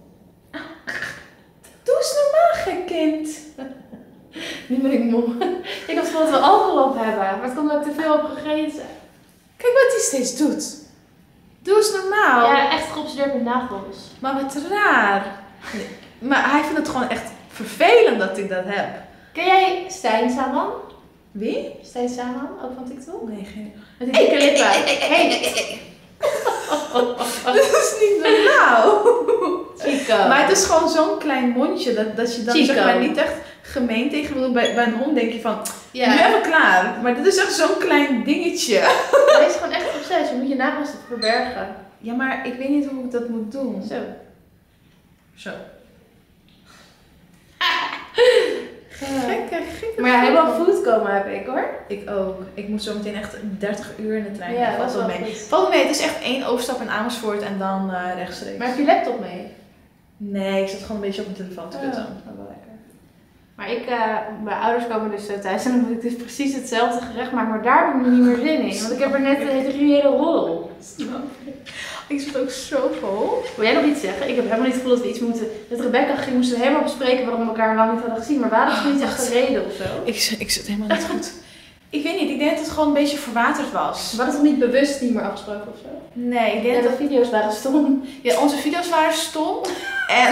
Doe eens normaal, gek kind. Nu ben ik moe. Ik dacht dat we alcohol op hebben. Maar het komt omdat ik te veel heb gegeten. Kijk wat hij steeds doet. Doe eens normaal. Ja, echt geobsedeerd met nagels. Maar wat raar. Nee. Maar hij vindt het gewoon echt vervelend dat ik dat heb. Ken jij Stijn Saman? Wie? Stijn Saman, ook van TikTok? Nee, geen... Met die dikke lippen. Hey. Dat is niet normaal. Chico. Maar het is gewoon zo'n klein mondje dat, dat je dan Chico. zeg maar niet echt gemeen tegen wil doen. Bij, bij een hond denk je van, Ja. nu even klaar. Maar dit is echt zo'n klein dingetje. Hij is gewoon echt obsessief. Je moet je nagels verbergen. Ja, maar ik weet niet hoe ik dat moet doen. Zo. Zo. Gekke, gekke. Maar ja, helemaal food komen heb ik hoor. Ik ook. Ik moet zo meteen echt dertig uur in de trein. Ja, Dat dat is valt wel wel mee. goed. Valt mee, het is echt één overstap in Amersfoort en dan uh, rechtstreeks. Maar heb je laptop mee? Nee, ik zat gewoon een beetje op mijn telefoon te kutten. Oh, dat wel lekker. Maar ik, uh, mijn ouders komen dus zo thuis en dan moet ik dus precies hetzelfde gerecht maken. Maar daar heb ik nu niet meer zin in. Want ik heb er net een hele roddel. Ik zit ook zo vol. Wil jij nog iets zeggen? Ik heb helemaal niet het gevoel dat we iets moeten... Met Rebecca ging, moesten we helemaal bespreken waarom we elkaar lang niet hadden gezien. Maar we hadden het niet echt een reden of zo. Ik, ik zit helemaal niet goed. Ik weet niet, ik denk dat het gewoon een beetje verwaterd was. We hadden toch niet bewust niet meer afgesproken of zo? Nee, ik Ja, denk de dat... video's waren stom. Ja, onze video's waren stom. En,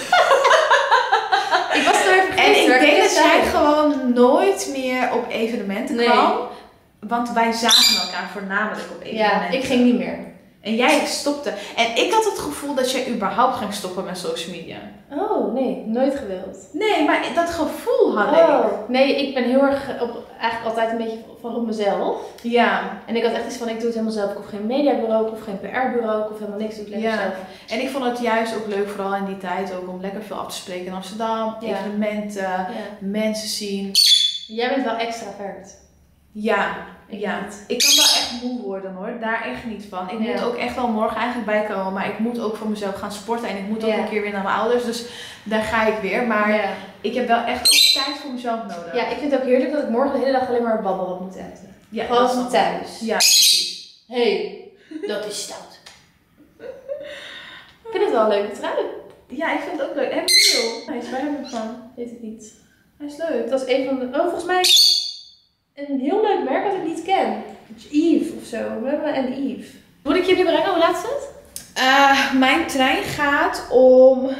Ik was er even en ik waar denk net dat zei. jij gewoon nooit meer op evenementen Nee. kwam. Want wij zagen elkaar voornamelijk op evenementen. Ja, ik ging niet meer. En jij stopte. En ik had het gevoel dat jij überhaupt ging stoppen met social media. Oh, nee. Nooit gewild. Nee, maar dat gevoel had ik. Oh, nee, ik ben heel erg op, eigenlijk altijd een beetje van op mezelf. Ja. En ik had echt iets van, ik doe het helemaal zelf. Ik hoef geen mediabureau, ik hoef geen P R-bureau, ik hoef helemaal niks. Doe ik lekker Ja. zelf. En ik vond het juist ook leuk, vooral in die tijd, ook om lekker veel af te spreken in Amsterdam. Ja. Evenementen, Ja. mensen zien. Jij bent wel extravert. Ja, Ik ja. niet. Ik kan wel echt moe worden hoor, daar echt niet van. Ik Ja. moet ook echt wel morgen eigenlijk bijkomen, maar ik moet ook voor mezelf gaan sporten en ik moet ook Ja. een keer weer naar mijn ouders. Dus daar ga ik weer. Maar ja. ik heb wel echt ook tijd voor mezelf nodig. ja, ik vind het ook heerlijk dat ik morgen de hele dag alleen maar babbel op moet eten. Ja, Gewoon dat snap ik. thuis. Ja, precies. Hé, hey, dat is stout. Ik vind het wel een leuke trui. Ja, ik vind het ook leuk. Heb je veel? Nice, waar heb je hem van? Weet ik niet. Hij is leuk. Dat is een van de... Oh, volgens mij een heel leuk merk dat ik niet ken. Eve of zo. We hebben een Eve. Moet ik je nu brengen? Hoe laat is het? Uh, mijn trein gaat om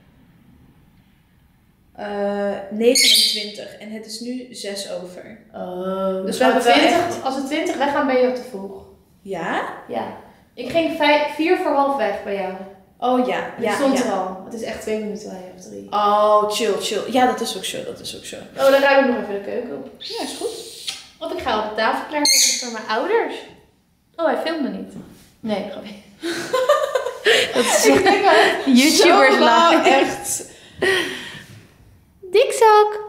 uh, negenentwintig en het is nu zes over. Oh. Dus we hebben wel twintig, echt- Als we twintig weggaan ben je ook te vroeg. Ja? Ja. Ik ging vijf, vier voor half weg bij jou. Oh ja, Het ja, stond ja. er al. Het is echt twee minuten bij je of drie. Oh, chill, chill. Ja, dat is ook zo, dat is ook zo. Oh, dan ruim ik nog even de keuken op. Ja, is goed. Of ik ga op de tafel klaarzetten voor mijn ouders. Oh, hij filmde niet. Nee, grapje. Dat is Ik denk wel YouTubers zo lang live. echt Dikzak!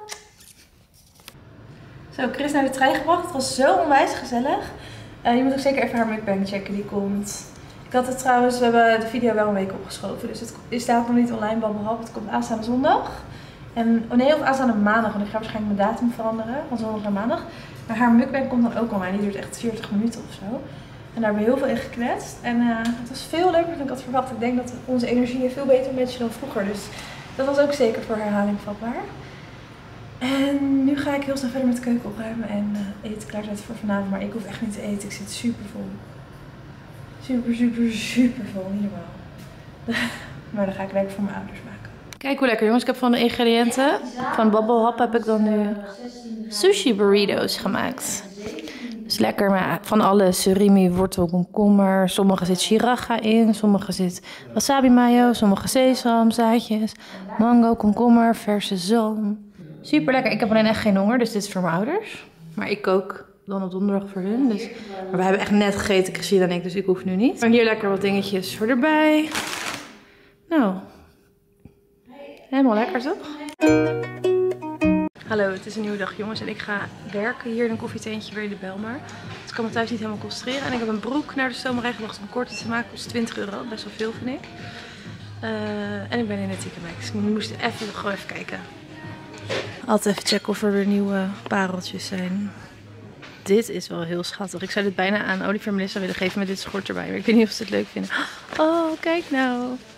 Zo, Chris naar de trein gebracht. Het was zo onwijs gezellig. Uh, je moet ook zeker even haar mukbang checken, die komt. Ik had het trouwens, we hebben de video wel een week opgeschoven. Dus het is daar nog niet online, babbelhap. Het komt aanstaande zondag. En, oh nee, of aanstaande maandag. Want ik ga waarschijnlijk mijn datum veranderen. Van zondag naar maandag. Maar haar mukbang komt dan ook online. Die duurt echt veertig minuten of zo. En daar hebben we heel veel in gekletst. En uh, het was veel leuker dan ik had verwacht. Ik denk dat onze energie veel beter matchen dan vroeger. Dus dat was ook zeker voor herhaling vatbaar. En nu ga ik heel snel verder met de keuken opruimen en uh, eten klaarzetten voor vanavond. Maar ik hoef echt niet te eten. Ik zit super vol. Super, super, super vol. Niet normaal. Maar dan ga ik lekker voor mijn ouders maken. Kijk hoe lekker jongens. Ik heb van de ingrediënten van Babbelhap heb ik dan nu sushi burritos gemaakt. Dus lekker maar van alle surimi, wortel, komkommer. Sommige zit shiraga in, sommige zit wasabi mayo, sommige sesam, zaadjes, mango, komkommer, verse zalm. Super lekker. Ik heb alleen echt geen honger, dus dit is voor mijn ouders. Maar ik kook dan op donderdag voor hun. Dus... Maar we hebben echt net gegeten, Christine en ik, dus ik hoef nu niet. Maar hier lekker wat dingetjes voor erbij. Nou, helemaal lekker toch? Hallo, het is een nieuwe dag jongens en ik ga werken hier in een koffietentje weer in de Bijlmer. Dus ik kan me thuis niet helemaal concentreren. En ik heb een broek naar de stomerij gebracht om korter te maken. Kost twintig euro, best wel veel vind ik. Uh, en ik ben in het ziekenhuis. Dus ik moest even, gewoon even kijken. Altijd even checken of er weer nieuwe pareltjes zijn. Dit is wel heel schattig. Ik zou dit bijna aan Olivier en Melissa willen geven met dit schort erbij. Maar ik weet niet of ze het leuk vinden. Oh, kijk nou.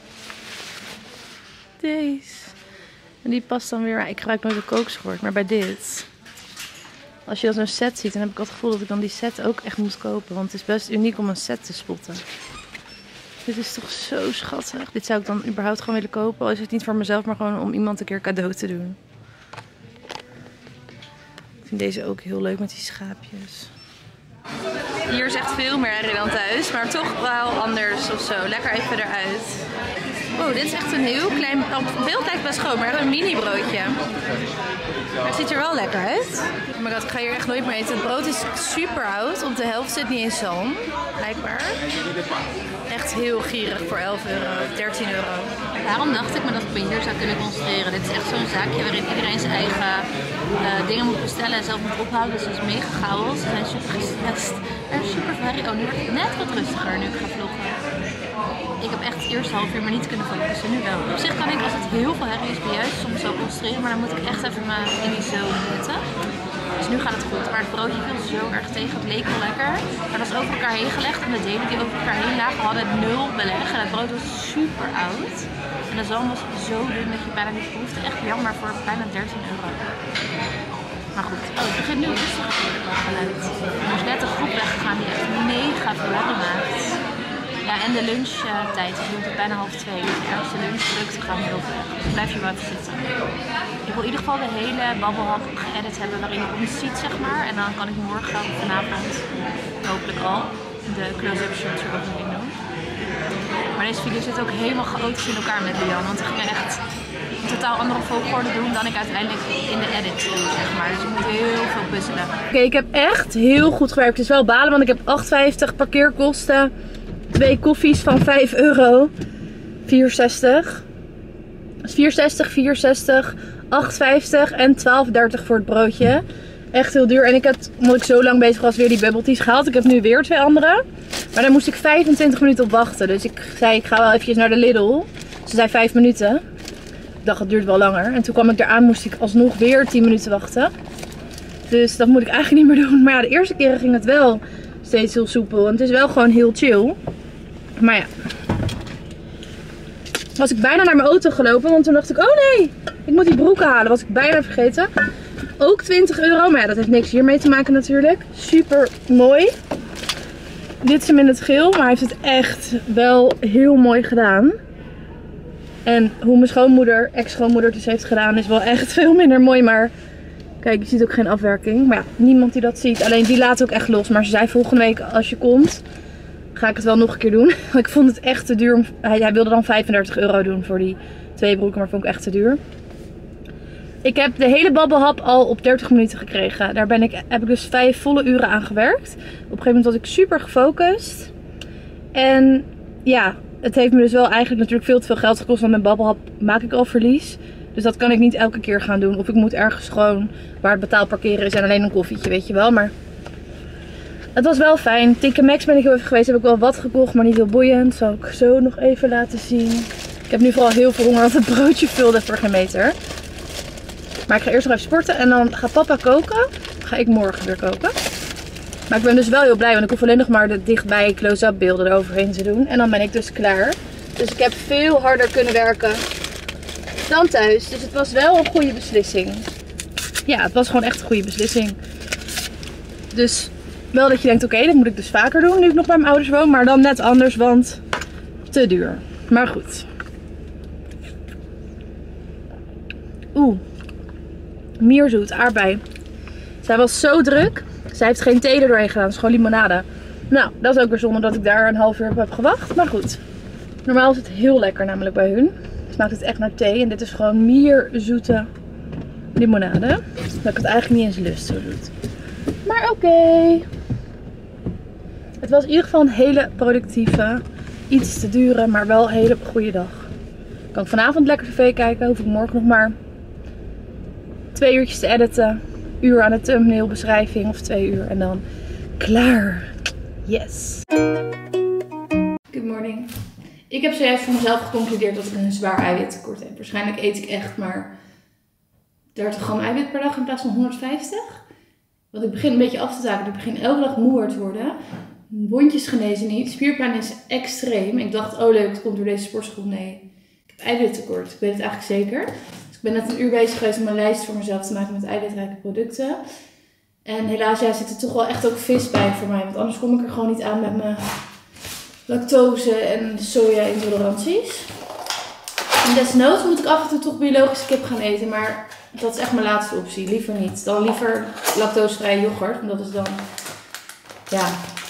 Deze. En die past dan weer. Ik gebruik nooit een kookschort, maar bij dit. Als je dat zo'n set ziet, dan heb ik het gevoel dat ik dan die set ook echt moet kopen. Want het is best uniek om een set te spotten. Dit is toch zo schattig. Dit zou ik dan überhaupt gewoon willen kopen. Al is het niet voor mezelf, maar gewoon om iemand een keer cadeau te doen. Ik vind deze ook heel leuk met die schaapjes. Hier is echt veel meer herrie dan thuis, maar toch wel anders of zo. Lekker even eruit. Wow, dit is echt een heel klein, op beeld lijkt best schoon, maar een mini broodje. Maar het ziet er wel lekker uit. Oh my god, ik ga hier echt nooit meer eten. Het brood is super oud, op de helft zit niet in zalm, blijkbaar. Echt heel gierig voor elf euro, dertien euro. Daarom dacht ik me dat ik me hier zou kunnen concentreren. Dit is echt zo'n zaakje waarin iedereen zijn eigen uh, dingen moet bestellen en zelf moet ophouden. Dus het is mega chaos. Ze zijn super gestrest. Er is super veel herrie. Oh, nu wordt het net wat rustiger nu ik ga vloggen. Ik heb echt het eerste half uur maar niet kunnen focussen, nu wel. Op zich kan ik, als het heel veel herrie is, bij juist soms zo concentreren. Maar dan moet ik echt even mijn in die zone zetten. Dus nu gaat het goed. Maar het broodje viel zo erg tegen. Het leek wel lekker. Maar dat is over elkaar heen gelegd. En de delen die over elkaar heen lagen hadden nul beleg. En het brood was super oud. En de zalm was zo dun dat je bijna niet proefde. Echt jammer voor bijna dertien euro. Maar goed. Oh, het begint nu rustig te worden qua geluid. Er is net een groep weggegaan die echt mega veel herrie maakt. Ja, en de lunchtijd. Dus het is bijna half twee. Dus ergens de lunch druk te gaan we op weg. Dus blijf je buiten zitten. Ik wil in ieder geval de hele babbelhap geëdit hebben waarin je ons ziet, zeg maar. En dan kan ik morgen of vanavond, hopelijk al, de close-up shots er ook nog in doen. Maar deze video zit ook helemaal chaotisch in elkaar met Lian. Want we gingen echt een totaal andere volgorde doen dan ik uiteindelijk in de edit doe, zeg maar. Dus ik moet heel veel puzzelen. Oké, okay, ik heb echt heel goed gewerkt. Het is wel balen, want ik heb acht vijftig parkeerkosten. Twee koffies van vijf euro. vier zestig. Dat is vier zestig, vier zestig, acht vijftig en twaalf dertig voor het broodje. Echt heel duur. En ik heb, omdat ik zo lang bezig was, weer die bubble teas gehaald. Ik heb nu weer twee andere. Maar daar moest ik vijfentwintig minuten op wachten. Dus ik zei, ik ga wel eventjes naar de Lidl. Ze zei vijf minuten. Ik dacht, het duurt wel langer. En toen kwam ik eraan, moest ik alsnog weer tien minuten wachten. Dus dat moet ik eigenlijk niet meer doen. Maar ja, de eerste keren ging het wel steeds heel soepel. En het is wel gewoon heel chill. Maar ja. Was ik bijna naar mijn auto gelopen. Want toen dacht ik, oh nee, ik moet die broeken halen. Was ik bijna vergeten. Ook twintig euro. Maar ja, dat heeft niks hiermee te maken natuurlijk. Super mooi. Dit is hem in het geel. Maar hij heeft het echt wel heel mooi gedaan. En hoe mijn schoonmoeder, ex-schoonmoeder het dus heeft gedaan, is wel echt veel minder mooi. Maar kijk, je ziet ook geen afwerking. Maar ja, niemand die dat ziet. Alleen die laat ook echt los. Maar ze zei volgende week als je komt, ga ik het wel nog een keer doen. Ik vond het echt te duur. Hij, hij wilde dan vijfendertig euro doen voor die twee broeken. Maar vond ik echt te duur. Ik heb de hele babbelhap al op dertig minuten gekregen. Daar ben ik, heb ik dus vijf volle uren aan gewerkt. Op een gegeven moment was ik super gefocust. En ja, het heeft me dus wel eigenlijk natuurlijk veel te veel geld gekost. Want met babbelhap maak ik al verlies. Dus dat kan ik niet elke keer gaan doen. Of ik moet ergens gewoon waar het betaald parkeren is en alleen een koffietje, weet je wel. Maar het was wel fijn. T K Maxx ben ik heel even geweest. Heb ik wel wat gekocht, maar niet heel boeiend. Zal ik zo nog even laten zien. Ik heb nu vooral heel veel honger, want het broodje vulde voor geen meter. Maar ik ga eerst nog even sporten en dan gaat papa koken. Ga ik morgen weer koken. Maar ik ben dus wel heel blij, want ik hoef alleen nog maar de dichtbij close-up beelden eroverheen te doen. En dan ben ik dus klaar. Dus ik heb veel harder kunnen werken dan thuis. Dus het was wel een goede beslissing. Ja, het was gewoon echt een goede beslissing. Dus wel dat je denkt, oké, okay, dat moet ik dus vaker doen nu ik nog bij mijn ouders woon. Maar dan net anders, want te duur. Maar goed. Oeh. Mierzoet, aardbei. Zij was zo druk. Zij heeft geen thee er doorheen gedaan. Het is gewoon limonade. Nou, dat is ook weer zonde dat ik daar een half uur op heb gewacht. Maar goed. Normaal is het heel lekker namelijk bij hun. Het smaakt het echt naar thee. En dit is gewoon mierzoete limonade. Dat ik het eigenlijk niet eens lust zo zoet. Maar oké. Okay. Het was in ieder geval een hele productieve, iets te dure, maar wel een hele goede dag. Kan ik vanavond lekker tv kijken. Hoef ik morgen nog maar twee uurtjes te editen. Uur aan de thumbnail beschrijving of twee uur. En dan klaar. Yes. Good morning. Ik heb zojuist voor mezelf geconcludeerd dat ik een zwaar eiwittekort heb. Waarschijnlijk eet ik echt maar dertig gram eiwit per dag in plaats van honderdvijftig. Want ik begin een beetje af te taken. Ik begin elke dag moeer te worden. Wondjes genezen niet. Spierpijn is extreem. Ik dacht, oh leuk, het komt door deze sportschool. Nee, ik heb eiwittekort. Ik weet het eigenlijk zeker. Dus ik ben net een uur bezig geweest om een lijst voor mezelf te maken met eiwitrijke producten. En helaas ja, zit er toch wel echt ook vis bij voor mij. Want anders kom ik er gewoon niet aan met mijn lactose en soja-intoleranties. En desnoods moet ik af en toe toch biologische kip gaan eten. Maar dat is echt mijn laatste optie. Liever niet. Dan liever lactosevrije yoghurt. Want dat is dan, ja.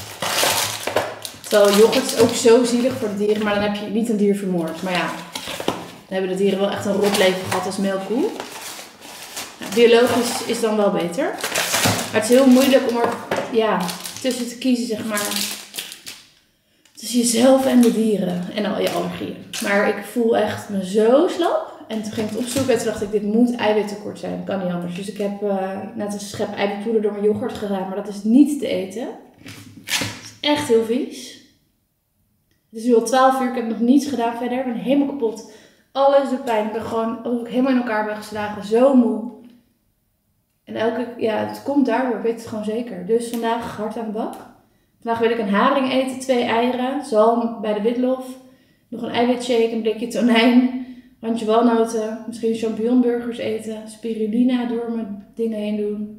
Terwijl yoghurt is ook zo zielig voor de dieren. Maar dan heb je niet een dier vermoord. Maar ja, dan hebben de dieren wel echt een rot leven gehad als melkkoe. Ja, biologisch is dan wel beter. Maar het is heel moeilijk om er ja, tussen te kiezen, zeg maar. Tussen jezelf en de dieren. En al je allergieën. Maar ik voel echt me zo slap. En toen ging ik het opzoeken en toen dacht ik, dit moet eiwittekort zijn. Dat kan niet anders. Dus ik heb uh, net een schep eiwitpoeder door mijn yoghurt gedaan. Maar dat is niet te eten. Het is echt heel vies. Het is nu al twaalf uur. Ik heb nog niets gedaan verder. Ik ben helemaal kapot. Alles doet pijn. Ik ben gewoon, alsof ik helemaal in elkaar ben geslagen. Zo moe. En elke, ja, het komt daardoor. Ik weet het gewoon zeker. Dus vandaag hard aan de bak. Vandaag wil ik een haring eten. Twee eieren. Zalm bij de witlof. Nog een eiwitshake. Een blikje tonijn. Handje walnoten, misschien champignonburgers eten, spirulina door mijn dingen heen doen.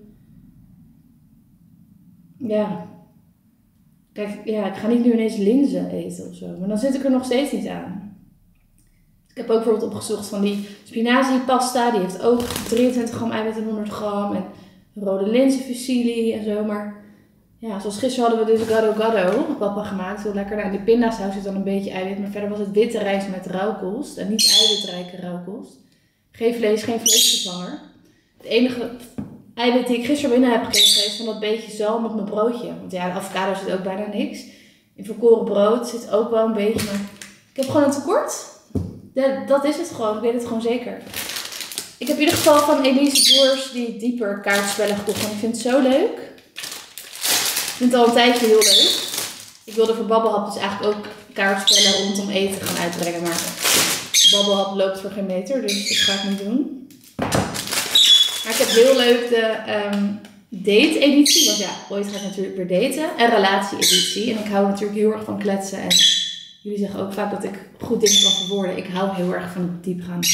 Ja. Kijk, ja, ik ga niet nu ineens linzen eten of zo, maar dan zit ik er nog steeds niet aan. Ik heb ook bijvoorbeeld opgezocht van die spinaziepasta, die heeft ook drieëntwintig gram eiwit en honderd gram. En rode linzenfusilli en zo, maar ja, zoals gisteren hadden we dus gado gado, papa gemaakt, heel lekker. Nou, in de pindasaus zit dan een beetje eiwit, maar verder was het witte rijst met rauwkost en niet eiwitrijke rauwkost. Geen vlees, geen vleesvervanger. Het enige eiwit die ik gisteren binnen heb gekregen is van dat beetje zalm op mijn broodje. Want ja, de avocado zit ook bijna niks. In volkoren brood zit ook wel een beetje, maar ik heb gewoon een tekort. De, dat is het gewoon, ik weet het gewoon zeker. Ik heb in ieder geval van Elise Boers die dieper kaartspellen gekocht, want ik vind het zo leuk. Ik vind het al een tijdje heel leuk. Ik wilde voor Babbelhap dus eigenlijk ook kaartspellen rondom eten gaan uitbrengen. Maar Babbelhap loopt voor geen meter, dus dat ga ik niet doen. Maar ik heb heel leuk de um, date-editie. Want ja, ooit ga ik natuurlijk weer daten. En relatie-editie. En ik hou natuurlijk heel erg van kletsen. En jullie zeggen ook vaak dat ik goed dingen kan verwoorden. Ik hou heel erg van diepgaande...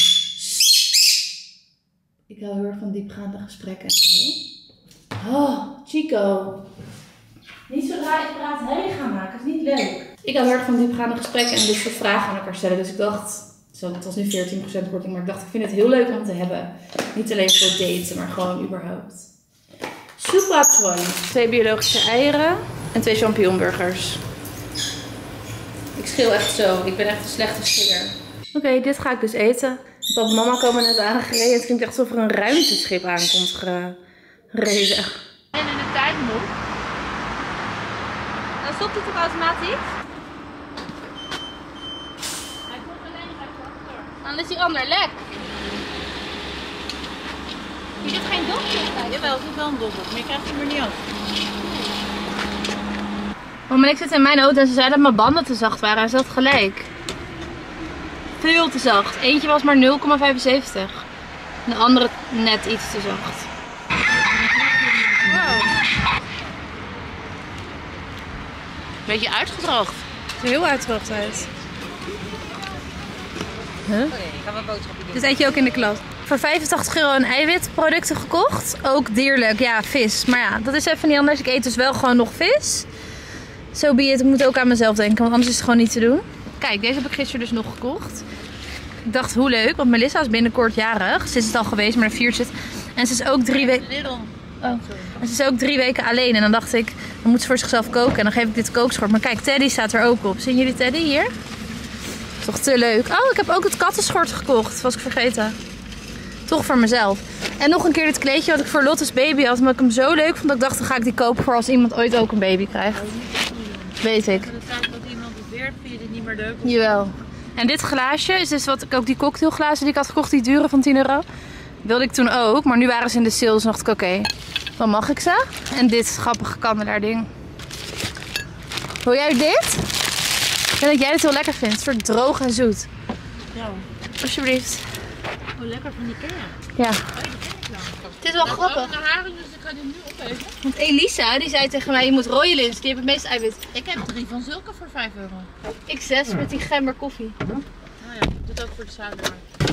Ik hou heel erg van diepgaande gesprekken en zo. Oh, Chico. Niet zodra ik praat herrie gaan maken, dat is niet leuk. Ik hou heel erg van diepgaande gesprekken en dus veel vragen aan elkaar stellen. Dus ik dacht, het was nu veertien procent korting, maar ik dacht ik vind het heel leuk om te hebben. Niet alleen voor daten, maar gewoon überhaupt. Super toy. Twee biologische eieren en twee champignonburgers. Ik schil echt zo, ik ben echt een slechte schiller. Oké, okay, dit ga ik dus eten. Papa en mama komen net aangereden. Het klinkt echt alsof er een ruimteschip aankomt gereden. En in de tijd moet. Dan stopt het toch automatisch? Hij komt alleen recht achter. Dan is die ander lek. Je zit geen dopje bij. Jawel, het is wel een dobbel, maar je krijgt hem er niet af. Mama en ik zitten in mijn auto en ze zei dat mijn banden te zacht waren. En ze had gelijk. Veel te zacht. Eentje was maar nul komma vijfenzeventig. En de andere net iets te zacht. Wow. Beetje uitgedroogd. Het ziet er heel uitgedroogd uit. Huh? Oké, ik ga mijn boodschappen doen. Dit eet je ook in de klas. Voor vijfentachtig euro een eiwitproducten gekocht. Ook dierlijk, ja, vis. Maar ja, dat is even niet anders. Ik eet dus wel gewoon nog vis. Zo so be it. Ik moet ook aan mezelf denken, want anders is het gewoon niet te doen. Kijk, deze heb ik gisteren dus nog gekocht. Ik dacht, hoe leuk, want Melissa is binnenkort jarig. Ze is het al geweest, maar dan viert ze het. En ze is ook drie weken... Oh. En ze is ook drie weken alleen. En dan dacht ik, dan moet ze voor zichzelf koken. En dan geef ik dit kookschort. Maar kijk, Teddy staat er ook op. Zien jullie Teddy hier? Is toch te leuk. Oh, ik heb ook het kattenschort gekocht. Was ik vergeten. Toch voor mezelf. En nog een keer dit kleedje wat ik voor Lotte's baby had. Omdat ik hem zo leuk vond dat ik dacht, dan ga ik die kopen voor als iemand ooit ook een baby krijgt. Weet ik. De tijd dat iemand het weert, vind je dit niet meer leuk? Jawel. En dit glaasje is dus wat ik ook die cocktailglazen die ik had gekocht, die duren van tien euro. Wilde ik toen ook, maar nu waren ze in de sale, dus dacht ik oké, okay, dan mag ik ze. En dit grappige kandelaar ding. Wil jij dit? Ik denk dat jij dit heel lekker vindt. Een soort droog en zoet. Ja. Alsjeblieft. Oh, lekker van Ikea. Ja. Oh, die ken ik wel. Het is wel grappig. Ik heb ook haren, dus ik ga dit nu opeten. Want Elisa, die zei tegen mij, je moet rode lins, die hebben het meest eiwit. Ik heb drie van zulke voor vijf euro. Ik zes met die gember koffie. Nou ja, dit ook voor de suiker.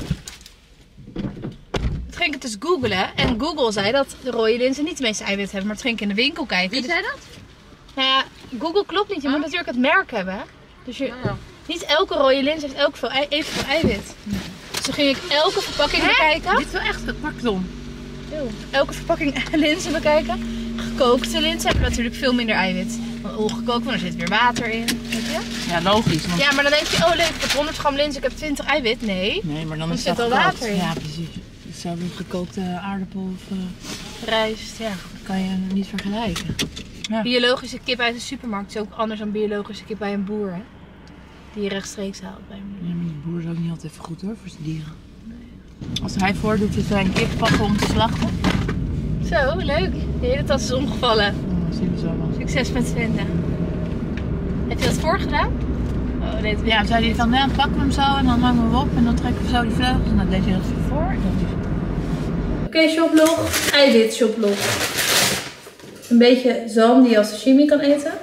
Toen ging ik het dus googlen en Google zei dat de rode linzen niet de meeste eiwit hebben, maar toen ging ik in de winkel kijken. Wie dus, zei dat? nou ja, Google klopt niet, je moet natuurlijk het merk hebben. Hè? Dus je, Nou ja. niet elke rode lins heeft elk veel, ei- evenveel eiwit. Dus toen ging ik elke verpakking bekijken. Dit is wel echt het pakdom. Elke verpakking linzen bekijken. Gekookte linzen hebben natuurlijk veel minder eiwit. Want ongekookt, want er zit weer water in. Weet je? Ja, logisch. Want... Ja, maar dan denk je, oh leuk, ik heb honderd gram linzen, ik heb twintig eiwit. Nee, Nee, maar dan Er is zit dat al gekookt. water in. Ja, precies. Hetzelfde gekookte aardappel of, uh, rijst, ja. kan je niet vergelijken. Ja. Biologische kip uit de supermarkt is ook anders dan biologische kip bij een boer, hè? Die je rechtstreeks haalt bij een boer. Ja, maar die boer is ook niet altijd even goed hoor, voor zijn dieren. Als hij voordoet dat wij een kip pakken om te slachten, Zo, leuk. De hele tas is omgevallen. dan zien we zo wel. Succes met vinden. Heb je dat voorgedaan? Oh, nee, het Ja, zei hij van, ja, pakken we hem zo en dan hangen we hem op en dan trekken we zo die vleugels. En dan deed hij dat voor. En dat is... Oké, okay, shoplog. Eiwit shoplog. Een beetje zalm die je als sashimi kan eten.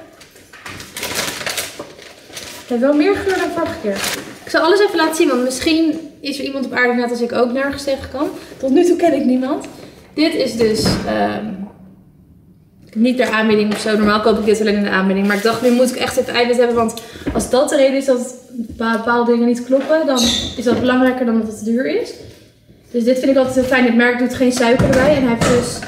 Het heeft wel meer geur dan vorige keer. Ik zal alles even laten zien, want misschien is er iemand op aarde net als ik ook nergens tegen kan. Tot nu toe ken ik niemand. Dit is dus um, niet de aanbieding of zo. Normaal koop ik dit alleen in de aanbieding. Maar ik dacht, nu moet ik echt even eiwit hebben. Want als dat de reden is dat bepaalde dingen niet kloppen, dan is dat belangrijker dan dat het te duur is. Dus dit vind ik altijd heel fijn. Dit merk doet geen suiker erbij. En hij heeft dus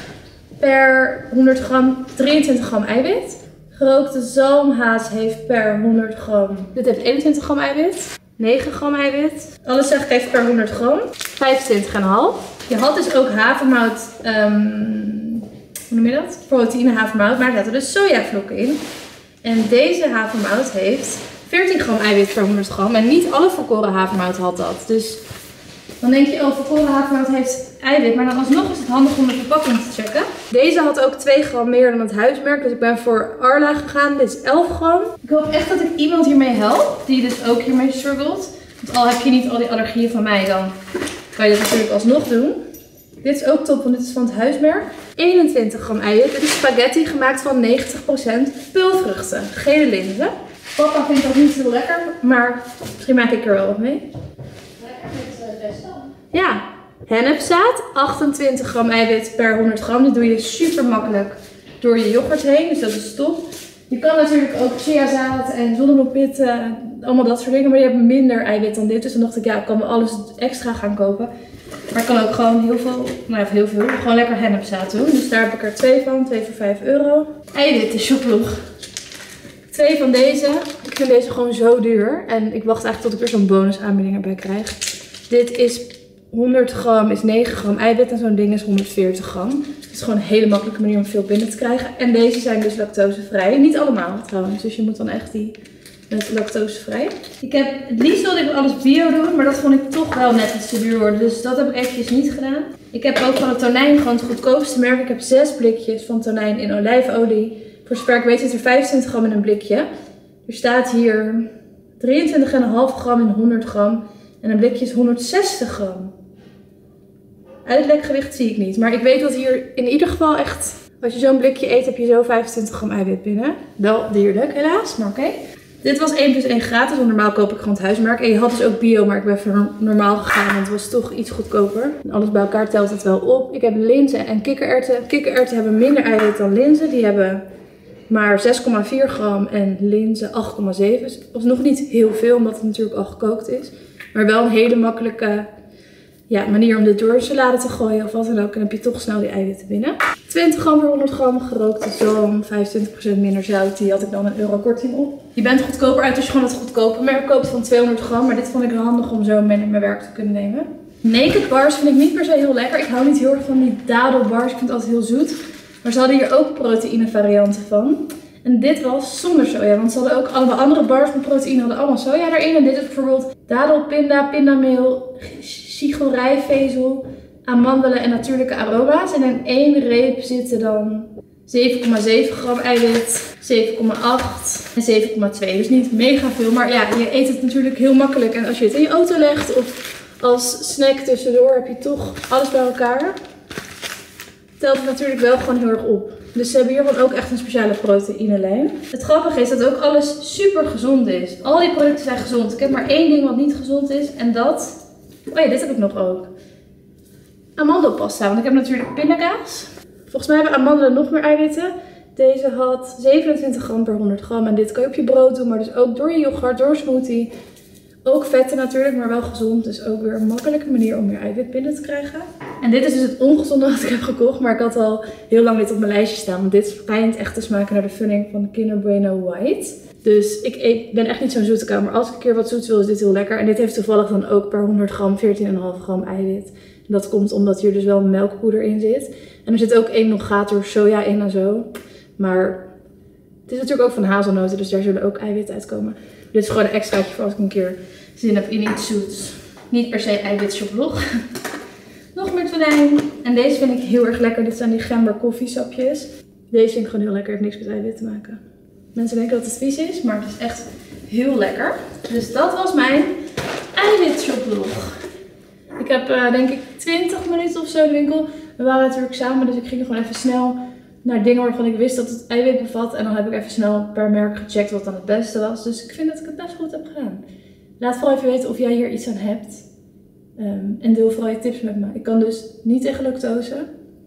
per honderd gram drieëntwintig gram eiwit. Gerookte zalmhaas heeft per honderd gram. Dit heeft eenentwintig gram eiwit. negen gram eiwit. Alles zeg ik even per honderd gram. vijfentwintig komma vijf. Je had dus ook havermout. Um, hoe noem je dat? Proteïne havermout. Maar er zaten dus sojavlokken in. En deze havermout heeft veertien gram eiwit per honderd gram. En niet alle volkoren havermout had dat. Dus dan denk je, oh, volkoren havermout heeft eiwit. Maar dan alsnog is het handig om de verpakking te checken. Deze had ook twee gram meer dan het huismerk. Dus ik ben voor Arla gegaan. Dit is elf gram. Ik hoop echt dat ik iemand hiermee help. Die dus ook hiermee struggelt. Want al heb je niet al die allergieën van mij, dan kan je dat natuurlijk alsnog doen. Dit is ook top, want dit is van het huismerk. eenentwintig gram eiwit. Dit is spaghetti gemaakt van negentig procent peulvruchten. Gele linzen. Papa vindt dat niet zo lekker, maar misschien maak ik er wel wat mee. Lekker met best dan. Ja, hennepzaad, achtentwintig gram eiwit per honderd gram. Dit doe je super makkelijk door je yoghurt heen, dus dat is top. Je kan natuurlijk ook chiazaad en zonneblokpitten, allemaal dat soort dingen, maar je hebt minder eiwit dan dit. Dus dan dacht ik, ja, ik kan wel alles extra gaan kopen. Maar ik kan ook gewoon heel veel, nou ja, heel veel, gewoon lekker hennepzaad doen. Dus daar heb ik er twee van, twee voor vijf euro. Eiwit, de shoplog. Twee van deze. Ik vind deze gewoon zo duur. En ik wacht eigenlijk tot ik weer zo'n bonusaanbieding erbij krijg. Dit is honderd gram, is negen gram eiwit en zo'n ding is honderdveertig gram. Het is gewoon een hele makkelijke manier om veel binnen te krijgen. En deze zijn dus lactosevrij. Niet allemaal trouwens, dus je moet dan echt die met lactosevrij. Ik heb, het liefst wilde ik alles bio doen, maar dat vond ik toch wel net iets te duur worden. Dus dat heb ik eventjes niet gedaan. Ik heb ook van het tonijn gewoon het goedkoopste merk. Ik heb zes blikjes van tonijn in olijfolie. Voor zover ik weet zit er vijfentwintig gram in een blikje. Er staat hier drieëntwintig komma vijf gram in honderd gram. En een blikje is honderdzestig gram. Uitlekgewicht zie ik niet. Maar ik weet dat hier in ieder geval echt... Als je zo'n blikje eet, heb je zo vijfentwintig gram eiwit binnen. Wel dierlijk helaas, maar oké. Okay. Dit was één plus één gratis, want normaal koop ik gewoon het huismerk. En je had dus ook bio, maar ik ben voor normaal gegaan, want het was toch iets goedkoper. En alles bij elkaar telt het wel op. Ik heb linzen en kikkererwten. Kikkererwten hebben minder eiwit dan linzen. Die hebben maar zes komma vier gram en linzen acht komma zeven. Dus dat was nog niet heel veel, omdat het natuurlijk al gekookt is. Maar wel een hele makkelijke ja, manier om dit door een salade te gooien of wat dan ook. En dan heb je toch snel die eiwitten binnen. twintig gram per honderd gram gerookte zalm, vijfentwintig procent minder zout. Die had ik dan een euro korting op. Je bent goedkoper uit als je gewoon het goedkope merk koopt van tweehonderd gram. Maar dit vond ik handig om zo mee naar mijn werk te kunnen nemen. Naked bars vind ik niet per se heel lekker. Ik hou niet heel erg van die dadelbars. Ik vind het altijd heel zoet. Maar ze hadden hier ook proteïne varianten van. En dit was zonder soja. Want ze hadden ook allemaal andere bars met proteïne. Hadden allemaal soja erin. En dit is bijvoorbeeld dadelpinda, pindameel, chigelrijvezel, amandelen en natuurlijke aroma's. En in één reep zitten dan zeven komma zeven gram eiwit, zeven komma acht en zeven komma twee. Dus niet mega veel. Maar ja, je eet het natuurlijk heel makkelijk. En als je het in je auto legt of als snack tussendoor heb je toch alles bij elkaar. Telt het natuurlijk wel gewoon heel erg op. Dus ze hebben hiervan ook echt een speciale proteïnelijn. Het grappige is dat ook alles super gezond is. Al die producten zijn gezond. Ik heb maar één ding wat niet gezond is. En dat... Oh ja, dit heb ik nog ook. Amandelpasta. Want ik heb natuurlijk pindakaas. Volgens mij hebben amandelen nog meer eiwitten. Deze had zevenentwintig gram per honderd gram. En dit kan je op je brood doen. Maar dus ook door je yoghurt, door smoothie. Ook vetten natuurlijk, maar wel gezond. Dus ook weer een makkelijke manier om meer eiwit binnen te krijgen. En dit is dus het ongezonde wat ik heb gekocht. Maar ik had al heel lang dit op mijn lijstje staan. Want dit schijnt echt te smaken naar de vulling van Kinder Bueno White. Dus ik eet, ben echt niet zo'n zoete kou. Maar als ik een keer wat zoets wil, is dit heel lekker. En dit heeft toevallig dan ook per honderd gram veertien komma vijf gram eiwit. En dat komt omdat hier dus wel melkpoeder in zit. En er zit ook één Nogator soja in en zo. Maar het is natuurlijk ook van hazelnoten. Dus daar zullen ook eiwitten uitkomen. Dit is gewoon een extraatje voor als ik een keer zin heb in iets zoets. Niet per se eiwitchoplog. Nog meer tonijn. En deze vind ik heel erg lekker. Dit zijn die gember koffiesapjes. Deze vind ik gewoon heel lekker. Heeft niks met eiwit te maken. Mensen denken dat het vies is, maar het is echt heel lekker. Dus dat was mijn eiwitchoplog. Ik heb uh, denk ik twintig minuten of zo de winkel. We waren natuurlijk samen, dus ik ging gewoon even snel naar dingen waarvan ik wist dat het eiwit bevat. En dan heb ik even snel per merk gecheckt wat dan het beste was. Dus ik vind dat ik het best goed heb gedaan. Laat vooral even weten of jij hier iets aan hebt. Um, en deel vooral je tips met me. Ik kan dus niet tegen lactose.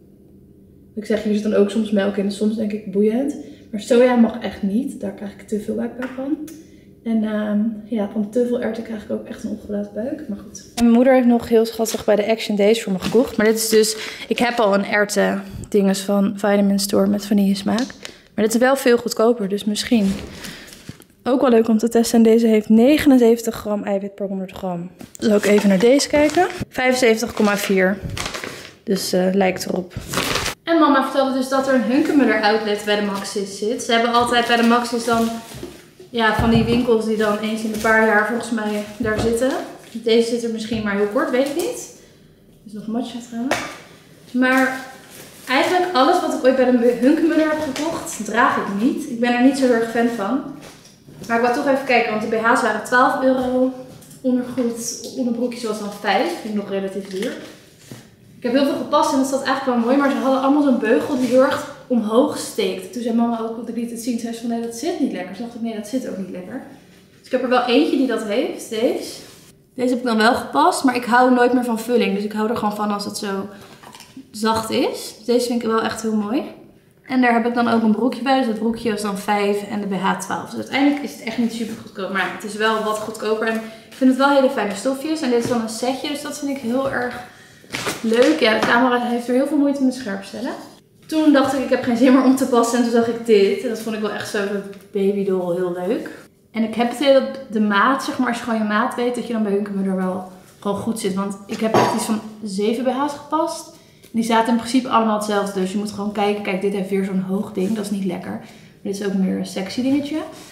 Ik zeg, hier zit dan ook soms melk in. Dus soms denk ik boeiend. Maar soja mag echt niet. Daar krijg ik te veel buikpijn van. En um, ja, van te veel erwten krijg ik ook echt een opgeblazen buik. Maar goed. En mijn moeder heeft nog heel schattig bij de Action Days voor me gekocht. Maar dit is dus... Ik heb al een erwten dinges van Vitamin Store met vanille smaak. Maar dit is wel veel goedkoper. Dus misschien... Ook wel leuk om te testen. En deze heeft negenenzeventig gram eiwit per honderd gram. Dus ook even naar deze kijken. vijfenzeventig komma vier. Dus uh, lijkt erop. En mama vertelde dus dat er een Hunkemuller outlet bij de Maxis zit. Ze hebben altijd bij de Maxis dan ja, van die winkels die dan eens in een paar jaar volgens mij daar zitten. Deze zit er misschien maar heel kort, weet ik niet. Er is nog een matje trouwens. Maar eigenlijk alles wat ik ooit bij de Hunkemuller heb gekocht, draag ik niet. Ik ben er niet zo heel erg fan van. Maar ik wou toch even kijken, want de B H's waren twaalf euro. Ondergoed, onderbroekjes was dan vijf. Vind ik nog relatief duur. Ik heb heel veel gepast en dat zat eigenlijk wel mooi. Maar ze hadden allemaal zo'n beugel die heel erg omhoog steekt. Toen zei mama ook, want ik liet het zien. Ze zei van, nee, dat zit niet lekker. Toen dacht ik, nee, dat zit ook niet lekker. Dus ik heb er wel eentje die dat heeft. Deze. Deze heb ik dan wel gepast. Maar ik hou nooit meer van vulling. Dus ik hou er gewoon van als het zo zacht is. Dus deze vind ik wel echt heel mooi. En daar heb ik dan ook een broekje bij. Dus het broekje was dan vijf en de B H twaalf. Dus uiteindelijk is het echt niet super goedkoop. Maar het is wel wat goedkoper. En ik vind het wel hele fijne stofjes. En dit is dan een setje. Dus dat vind ik heel erg leuk. Ja, de camera heeft er heel veel moeite met scherp stellen. Toen dacht ik, ik heb geen zin meer om te passen. En toen zag ik dit. En dat vond ik wel echt zo'n babydoll heel leuk. En ik heb het idee dat de maat, zeg maar, als je gewoon je maat weet, dat je dan bij Hunkemuller wel gewoon goed zit. Want ik heb echt iets van zeven B H's gepast. Die zaten in principe allemaal hetzelfde. Dus je moet gewoon kijken. Kijk, dit heeft weer zo'n hoog ding. Dat is niet lekker. Maar dit is ook meer een sexy dingetje.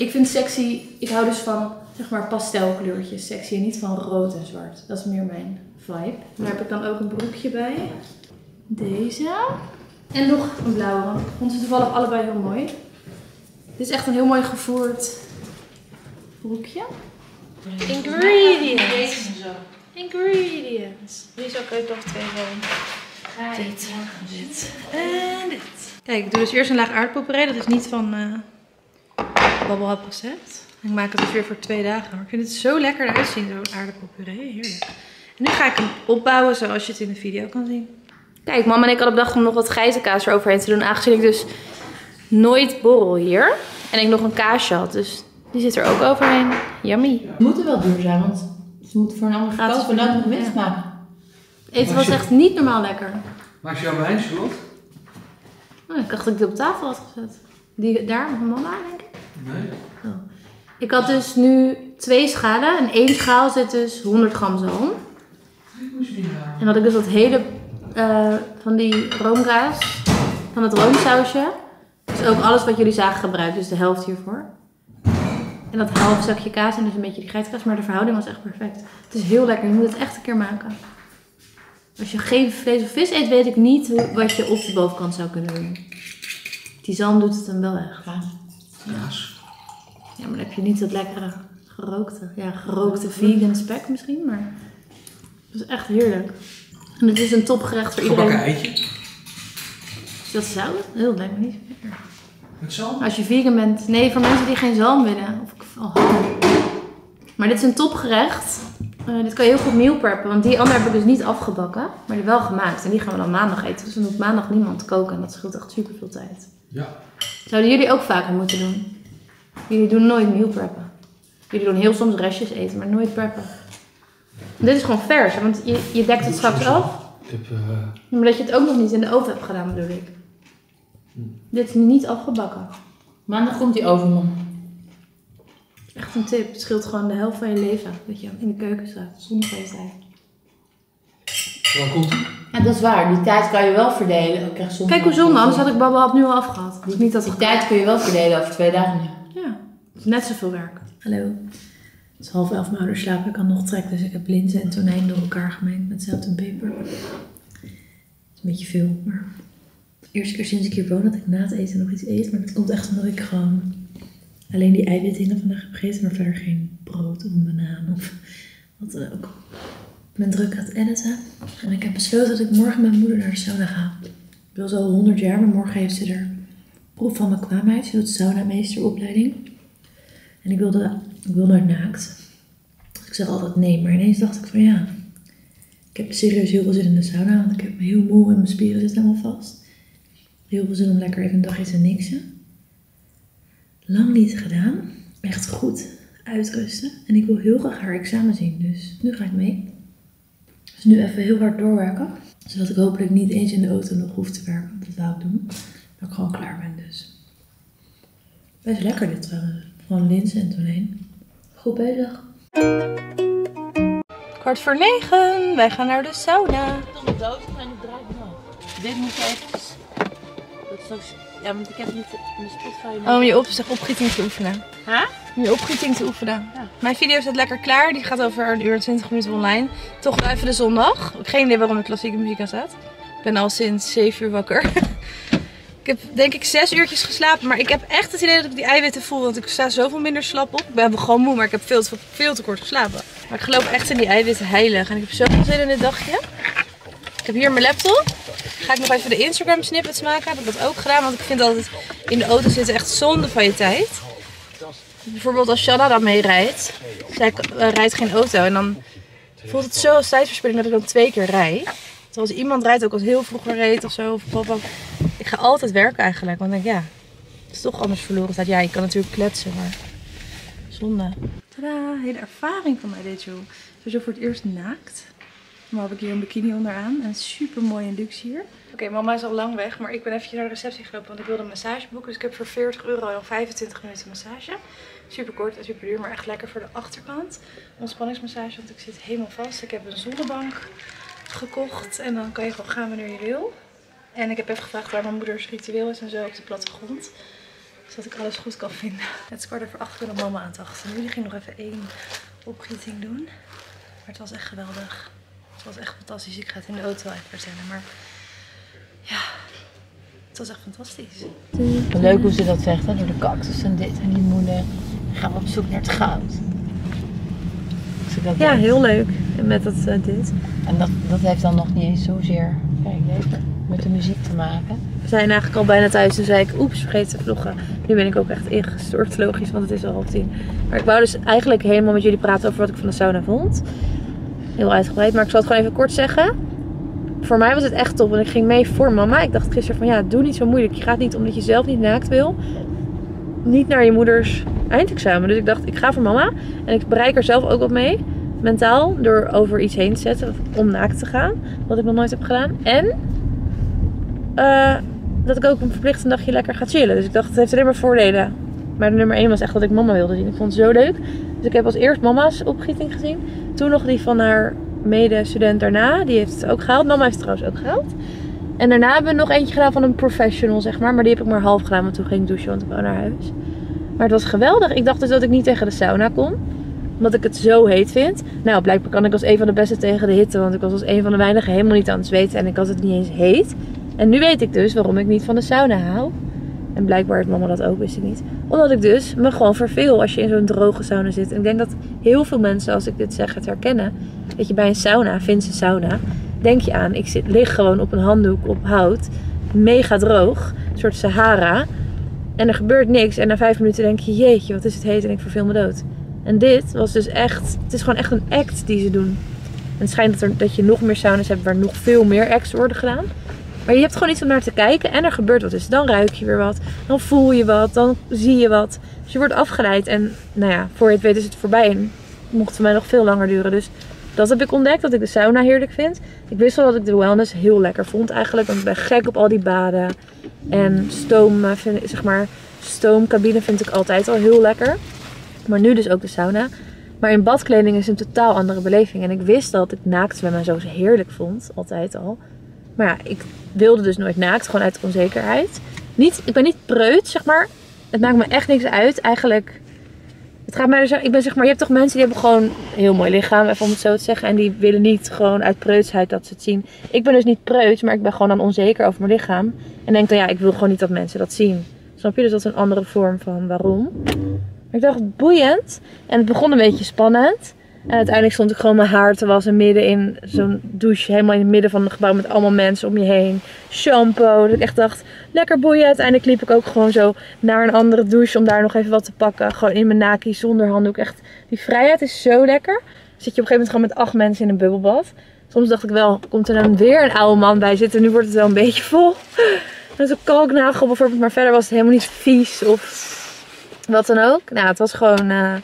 Ik vind sexy, ik hou dus van zeg maar pastelkleurtjes sexy en niet van rood en zwart. Dat is meer mijn vibe. Daar heb ik dan ook een broekje bij. Deze. En nog een blauwe, want ik vond ze toevallig allebei heel mooi. Dit is echt een heel mooi gevoerd broekje. Ingredients. Ingredients. Wie zou ik nog twee zijn? Dit, dit en dit. Kijk, ik doe dus eerst een laag aardappelpuree. Dat is niet van uh, Bubble Hub recept. Ik maak het dus weer voor twee dagen. Maar ik vind het zo lekker eruit zien, zo'n aardappelpuree. Heerlijk. En nu ga ik hem opbouwen zoals je het in de video kan zien. Kijk, mama en ik hadden bedacht om nog wat geitenkaas eroverheen te doen. Aangezien ik dus nooit borrel hier. En ik nog een kaasje had. Dus die zit er ook overheen. Yummy. Ze moeten wel duur zijn, want ze moeten voor een ander Gratis verkopen en dan nog verdienen, winst ja. maken. Eten was echt niet normaal lekker. Maak je jouw wijn, Charlotte? Oh, ik dacht dat ik die op tafel had gezet. Die daar met mama, denk ik. Nee. Oh. Ik had dus nu twee schalen. En één schaal zit dus honderd gram zalm. En had ik dus dat hele uh, van die roomkaas, van het roomsausje. Dus ook alles wat jullie zagen gebruikt, dus de helft hiervoor. En dat half zakje kaas en dus een beetje die geitenkaas. Maar de verhouding was echt perfect. Het is heel lekker, je moet het echt een keer maken. Als je geen vlees of vis eet, weet ik niet hoe, wat je op de bovenkant zou kunnen doen. Die zalm doet het dan wel echt. Kaas. Ja, maar dan heb je niet dat lekkere gerookte. Ja, gerookte vegan spek misschien, maar het is echt heerlijk. En het is een topgerecht voor iedereen. Gebakken eitje. Is dat zout? Heel lekker, niet lekker. Met zalm? Als je vegan bent. Nee, voor mensen die geen zalm willen. Of, oh. Maar dit is een topgerecht. Uh, dit kan je heel goed meal preppen, want die andere heb ik dus niet afgebakken, maar die wel gemaakt. En die gaan we dan maandag eten. Dus dan doet maandag niemand koken en dat scheelt echt super veel tijd. Ja. Zouden jullie ook vaker moeten doen? Jullie doen nooit meal preppen. Jullie doen heel soms restjes eten, maar nooit preppen. Dit is gewoon vers, want je, je dekt het straks af. Ik heb... Uh... Maar dat je het ook nog niet in de oven hebt gedaan, bedoel ik. Hm. Dit is niet afgebakken. Maandag komt die over, man. Echt een tip. Het scheelt gewoon de helft van je leven. Dat je in de keuken staat, zonder vrije tijd. Waar komt ie? Ja, dat is waar. Die tijd kan je wel verdelen. Ook echt Kijk hoe zonde, anders had ik Bubble Hub nu al afgehad. Die, niet dat die tijd kun je wel verdelen over twee dagen. Ja. Ja, het is net zoveel werk. Hallo. Het is half elf, mijn ouders slapen. Ik kan nog trekken, dus ik heb linzen en tonijn door elkaar gemengd met zout en peper. Het is een beetje veel, maar de eerste keer sinds ik hier woon dat ik na het eten nog iets eet. Maar dat komt echt omdat ik gewoon alleen die eiwitdingen vandaag heb gegeten, maar verder geen brood of een banaan of wat dan ook. Ik ben druk aan het editen en ik heb besloten dat ik morgen met mijn moeder naar de sauna ga. Ik wil zo al honderd jaar, maar morgen heeft ze er proef van bekwaamheid. Ze doet saunameesteropleiding. En ik wilde, ik wil nooit naakt. Dus ik zeg altijd nee, maar ineens dacht ik van ja, ik heb serieus heel veel zin in de sauna, want ik heb me heel moe en mijn spieren zitten helemaal vast. Heel veel zin om lekker even een dagje te niksen. Lang niet gedaan. Echt goed uitrusten. En ik wil heel graag haar examen zien, dus nu ga ik mee. Dus nu even heel hard doorwerken. Zodat ik hopelijk niet eens in de auto nog hoef te werken. Dat wou ik doen. Dat ik gewoon klaar ben dus. Best lekker dit trouwens. Gewoon linzen en tonijn. Goed bezig. Kwart voor negen. Wij gaan naar de sauna. Om de dood en ik draai nog. Dit moet even. Dat straks. Ja, want ik heb niet mijn Spotify. Oh, om je op, zeg, opgieting te oefenen. Huh? Om je opgieting te oefenen. Ja. Mijn video staat lekker klaar. Die gaat over een uur en twintig minuten online. Toch wel even de zondag. Ik heb geen idee waarom er klassieke muziek aan staat. Ik ben al sinds zeven uur wakker. Ik heb denk ik zes uurtjes geslapen. Maar ik heb echt het idee dat ik die eiwitten voel. Want ik sta zoveel minder slap op. Ik ben gewoon moe, maar ik heb veel te, veel te kort geslapen. Maar ik geloof echt in die eiwitten heilig. En ik heb zoveel zin in dit dagje. Ik heb hier mijn laptop. Ga ik nog even de Instagram snippets maken. Heb ik dat ook gedaan. Want ik vind altijd in de auto zitten echt zonde van je tijd. Bijvoorbeeld als Shanna dan mee rijdt. Zij uh, rijdt geen auto. En dan voelt het zo als tijdverspilling dat ik dan twee keer rijd. Terwijl als iemand rijdt ook als heel vroeger reed of zo. Of papa. Ik ga altijd werken eigenlijk. Want ik denk ja, het is toch anders verloren tijd. Ja, je kan natuurlijk kletsen, maar zonde. Tadaa, hele ervaring van mij dit joh. Sowieso voor het eerst naakt. Maar heb ik hier een bikini onderaan. En super mooie luxe hier. Oké, okay, mama is al lang weg. Maar ik ben eventjes naar de receptie gelopen. Want ik wilde een massage boeken. Dus ik heb voor veertig euro nog vijfentwintig minuten massage. Super kort en super duur. Maar echt lekker voor de achterkant. Ontspanningsmassage. Want ik zit helemaal vast. Ik heb een zonnebank gekocht. En dan kan je gewoon gaan wanneer je wil. En ik heb even gevraagd waar mijn moeders ritueel is en zo op de plattegrond. Zodat ik alles goed kan vinden. Het is kwart over acht, ik ben op mama aan het wachten. Nu ging nog even één opgieting doen. Maar het was echt geweldig. Het was echt fantastisch. Ik ga het in de auto wel even vertellen. Maar ja, het was echt fantastisch. Leuk hoe ze dat zegt, hè? Door de cactus en dit en die moeder. Gaan we op zoek naar het goud. Dat ja, deed. heel leuk. En met dat uh, dit. En dat, dat heeft dan nog niet eens zozeer kijk, met de muziek te maken. We zijn eigenlijk al bijna thuis. Toen zei ik, oeps, vergeet te vloggen. Nu ben ik ook echt ingestort, logisch, want het is al half tien. Maar ik wou dus eigenlijk helemaal met jullie praten over wat ik van de sauna vond. Heel uitgebreid, maar ik zal het gewoon even kort zeggen. Voor mij was het echt top, want ik ging mee voor mama. Ik dacht gisteren van, ja, doe niet zo moeilijk. Je gaat niet omdat je zelf niet naakt wil. Niet naar je moeders eindexamen. Dus ik dacht, ik ga voor mama. En ik bereik er zelf ook wat mee. Mentaal. Door over iets heen te zetten. Om naakt te gaan. Wat ik nog nooit heb gedaan. En uh, dat ik ook een verplicht een dagje lekker ga chillen. Dus ik dacht, het heeft alleen maar voordelen. Maar de nummer één was echt dat ik mama wilde zien. Ik vond het zo leuk. Dus ik heb als eerst mama's opgieting gezien. Toen nog die van haar medestudent daarna. Die heeft het ook gehaald. Mama heeft het trouwens ook gehaald. En daarna hebben we nog eentje gedaan van een professional, zeg maar. Maar die heb ik maar half gedaan, want toen ging ik douchen, want ik wou naar huis. Maar het was geweldig. Ik dacht dus dat ik niet tegen de sauna kon. Omdat ik het zo heet vind. Nou, blijkbaar kan ik als een van de beste tegen de hitte. Want ik was als een van de weinigen helemaal niet aan het zweten. En ik had het niet eens heet. En nu weet ik dus waarom ik niet van de sauna hou. En blijkbaar heeft mama dat ook, wist ik niet. Omdat ik dus me gewoon verveel als je in zo'n droge sauna zit. En ik denk dat heel veel mensen, als ik dit zeg, het herkennen. Dat je bij een sauna, Finse sauna, denk je aan, ik zit, lig gewoon op een handdoek op hout. Mega droog. Een soort Sahara. En er gebeurt niks. En na vijf minuten denk je, jeetje, wat is het heet en ik verveel me dood. En dit was dus echt, het is gewoon echt een act die ze doen. En het schijnt dat, er, dat je nog meer saunas hebt waar nog veel meer acts worden gedaan. Maar je hebt gewoon iets om naar te kijken en er gebeurt wat. Dus dan ruik je weer wat, dan voel je wat, dan zie je wat. Dus je wordt afgeleid en nou ja, voor je het weet is het voorbij. En het mocht voor mij nog veel langer duren. Dus dat heb ik ontdekt, dat ik de sauna heerlijk vind. Ik wist wel dat ik de wellness heel lekker vond eigenlijk. Want ik ben gek op al die baden. En stoom, vind, zeg maar, stoomcabine vind ik altijd al heel lekker. Maar nu dus ook de sauna. Maar in badkleding is een totaal andere beleving. En ik wist dat ik naakt zwemmen zo heerlijk vond. Altijd al. Maar ja, ik wilde dus nooit naakt. Gewoon uit onzekerheid. Niet, ik ben niet preut, zeg maar. Het maakt me echt niks uit. Eigenlijk, het gaat mij dus, ik ben zeg maar, je hebt toch mensen die hebben gewoon een heel mooi lichaam. Even om het zo te zeggen. En die willen niet gewoon uit preutsheid dat ze het zien. Ik ben dus niet preuts, maar ik ben gewoon dan onzeker over mijn lichaam. En denk dan, ja, ik wil gewoon niet dat mensen dat zien. Snap je? Dus dat is een andere vorm van waarom. Maar ik dacht, boeiend. En het begon een beetje spannend. En uiteindelijk stond ik gewoon mijn haar te wassen midden in zo'n douche. Helemaal in het midden van het gebouw met allemaal mensen om je heen. Shampoo. Dat ik echt dacht, lekker boeiend. Uiteindelijk liep ik ook gewoon zo naar een andere douche om daar nog even wat te pakken. Gewoon in mijn naki zonder handdoek. Echt, die vrijheid is zo lekker. Dan zit je op een gegeven moment gewoon met acht mensen in een bubbelbad. Soms dacht ik wel, komt er dan weer een oude man bij zitten. Nu wordt het wel een beetje vol. En zo'n kalknagel bijvoorbeeld. Maar verder was het helemaal niet vies of wat dan ook. Nou, het was gewoon Uh,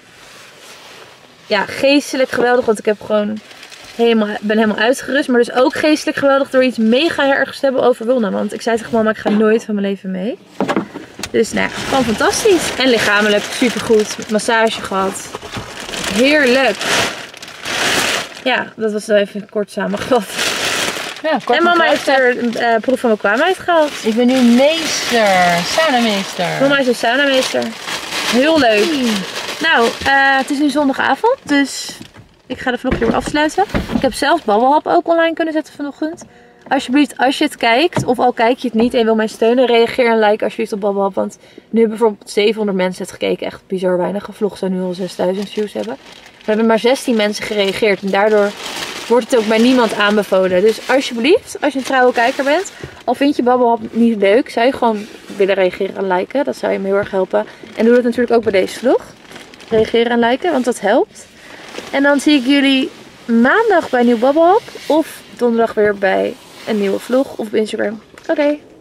ja, geestelijk geweldig, want ik heb gewoon helemaal, ben helemaal uitgerust. Maar dus ook geestelijk geweldig door iets mega ergs te hebben overwonnen. Want ik zei tegen mama, ik ga nooit van mijn leven mee. Dus nou ja, gewoon fantastisch. En lichamelijk supergoed. Massage gehad. Heerlijk. Ja, dat was wel even kort samengevat. Ja, kort en mama heeft er een uh, proef van bekwaamheid gehaald. Ik ben nu meester, saunameester. Mama is een saunameester. Heel leuk. Nou, uh, het is nu zondagavond, dus ik ga de vlog hier weer afsluiten. Ik heb zelfs Babbelhap ook online kunnen zetten vanochtend. Alsjeblieft, als je het kijkt, of al kijk je het niet en je wil mij steunen, reageer en like alsjeblieft op Babbelhap. Want nu hebben bijvoorbeeld zevenhonderd mensen het gekeken. Echt bizar weinig. Vlogs zijn nu al zesduizend views hebben. We hebben maar zestien mensen gereageerd en daardoor wordt het ook bij niemand aanbevolen. Dus alsjeblieft, als je een trouwe kijker bent, al vind je Babbelhap niet leuk, zou je gewoon willen reageren en liken. Dat zou je me heel erg helpen. En doe dat natuurlijk ook bij deze vlog. Reageren en liken, want dat helpt. En dan zie ik jullie maandag bij een nieuw Babbelhap. Of donderdag weer bij een nieuwe vlog of op Instagram. Oké. Okay.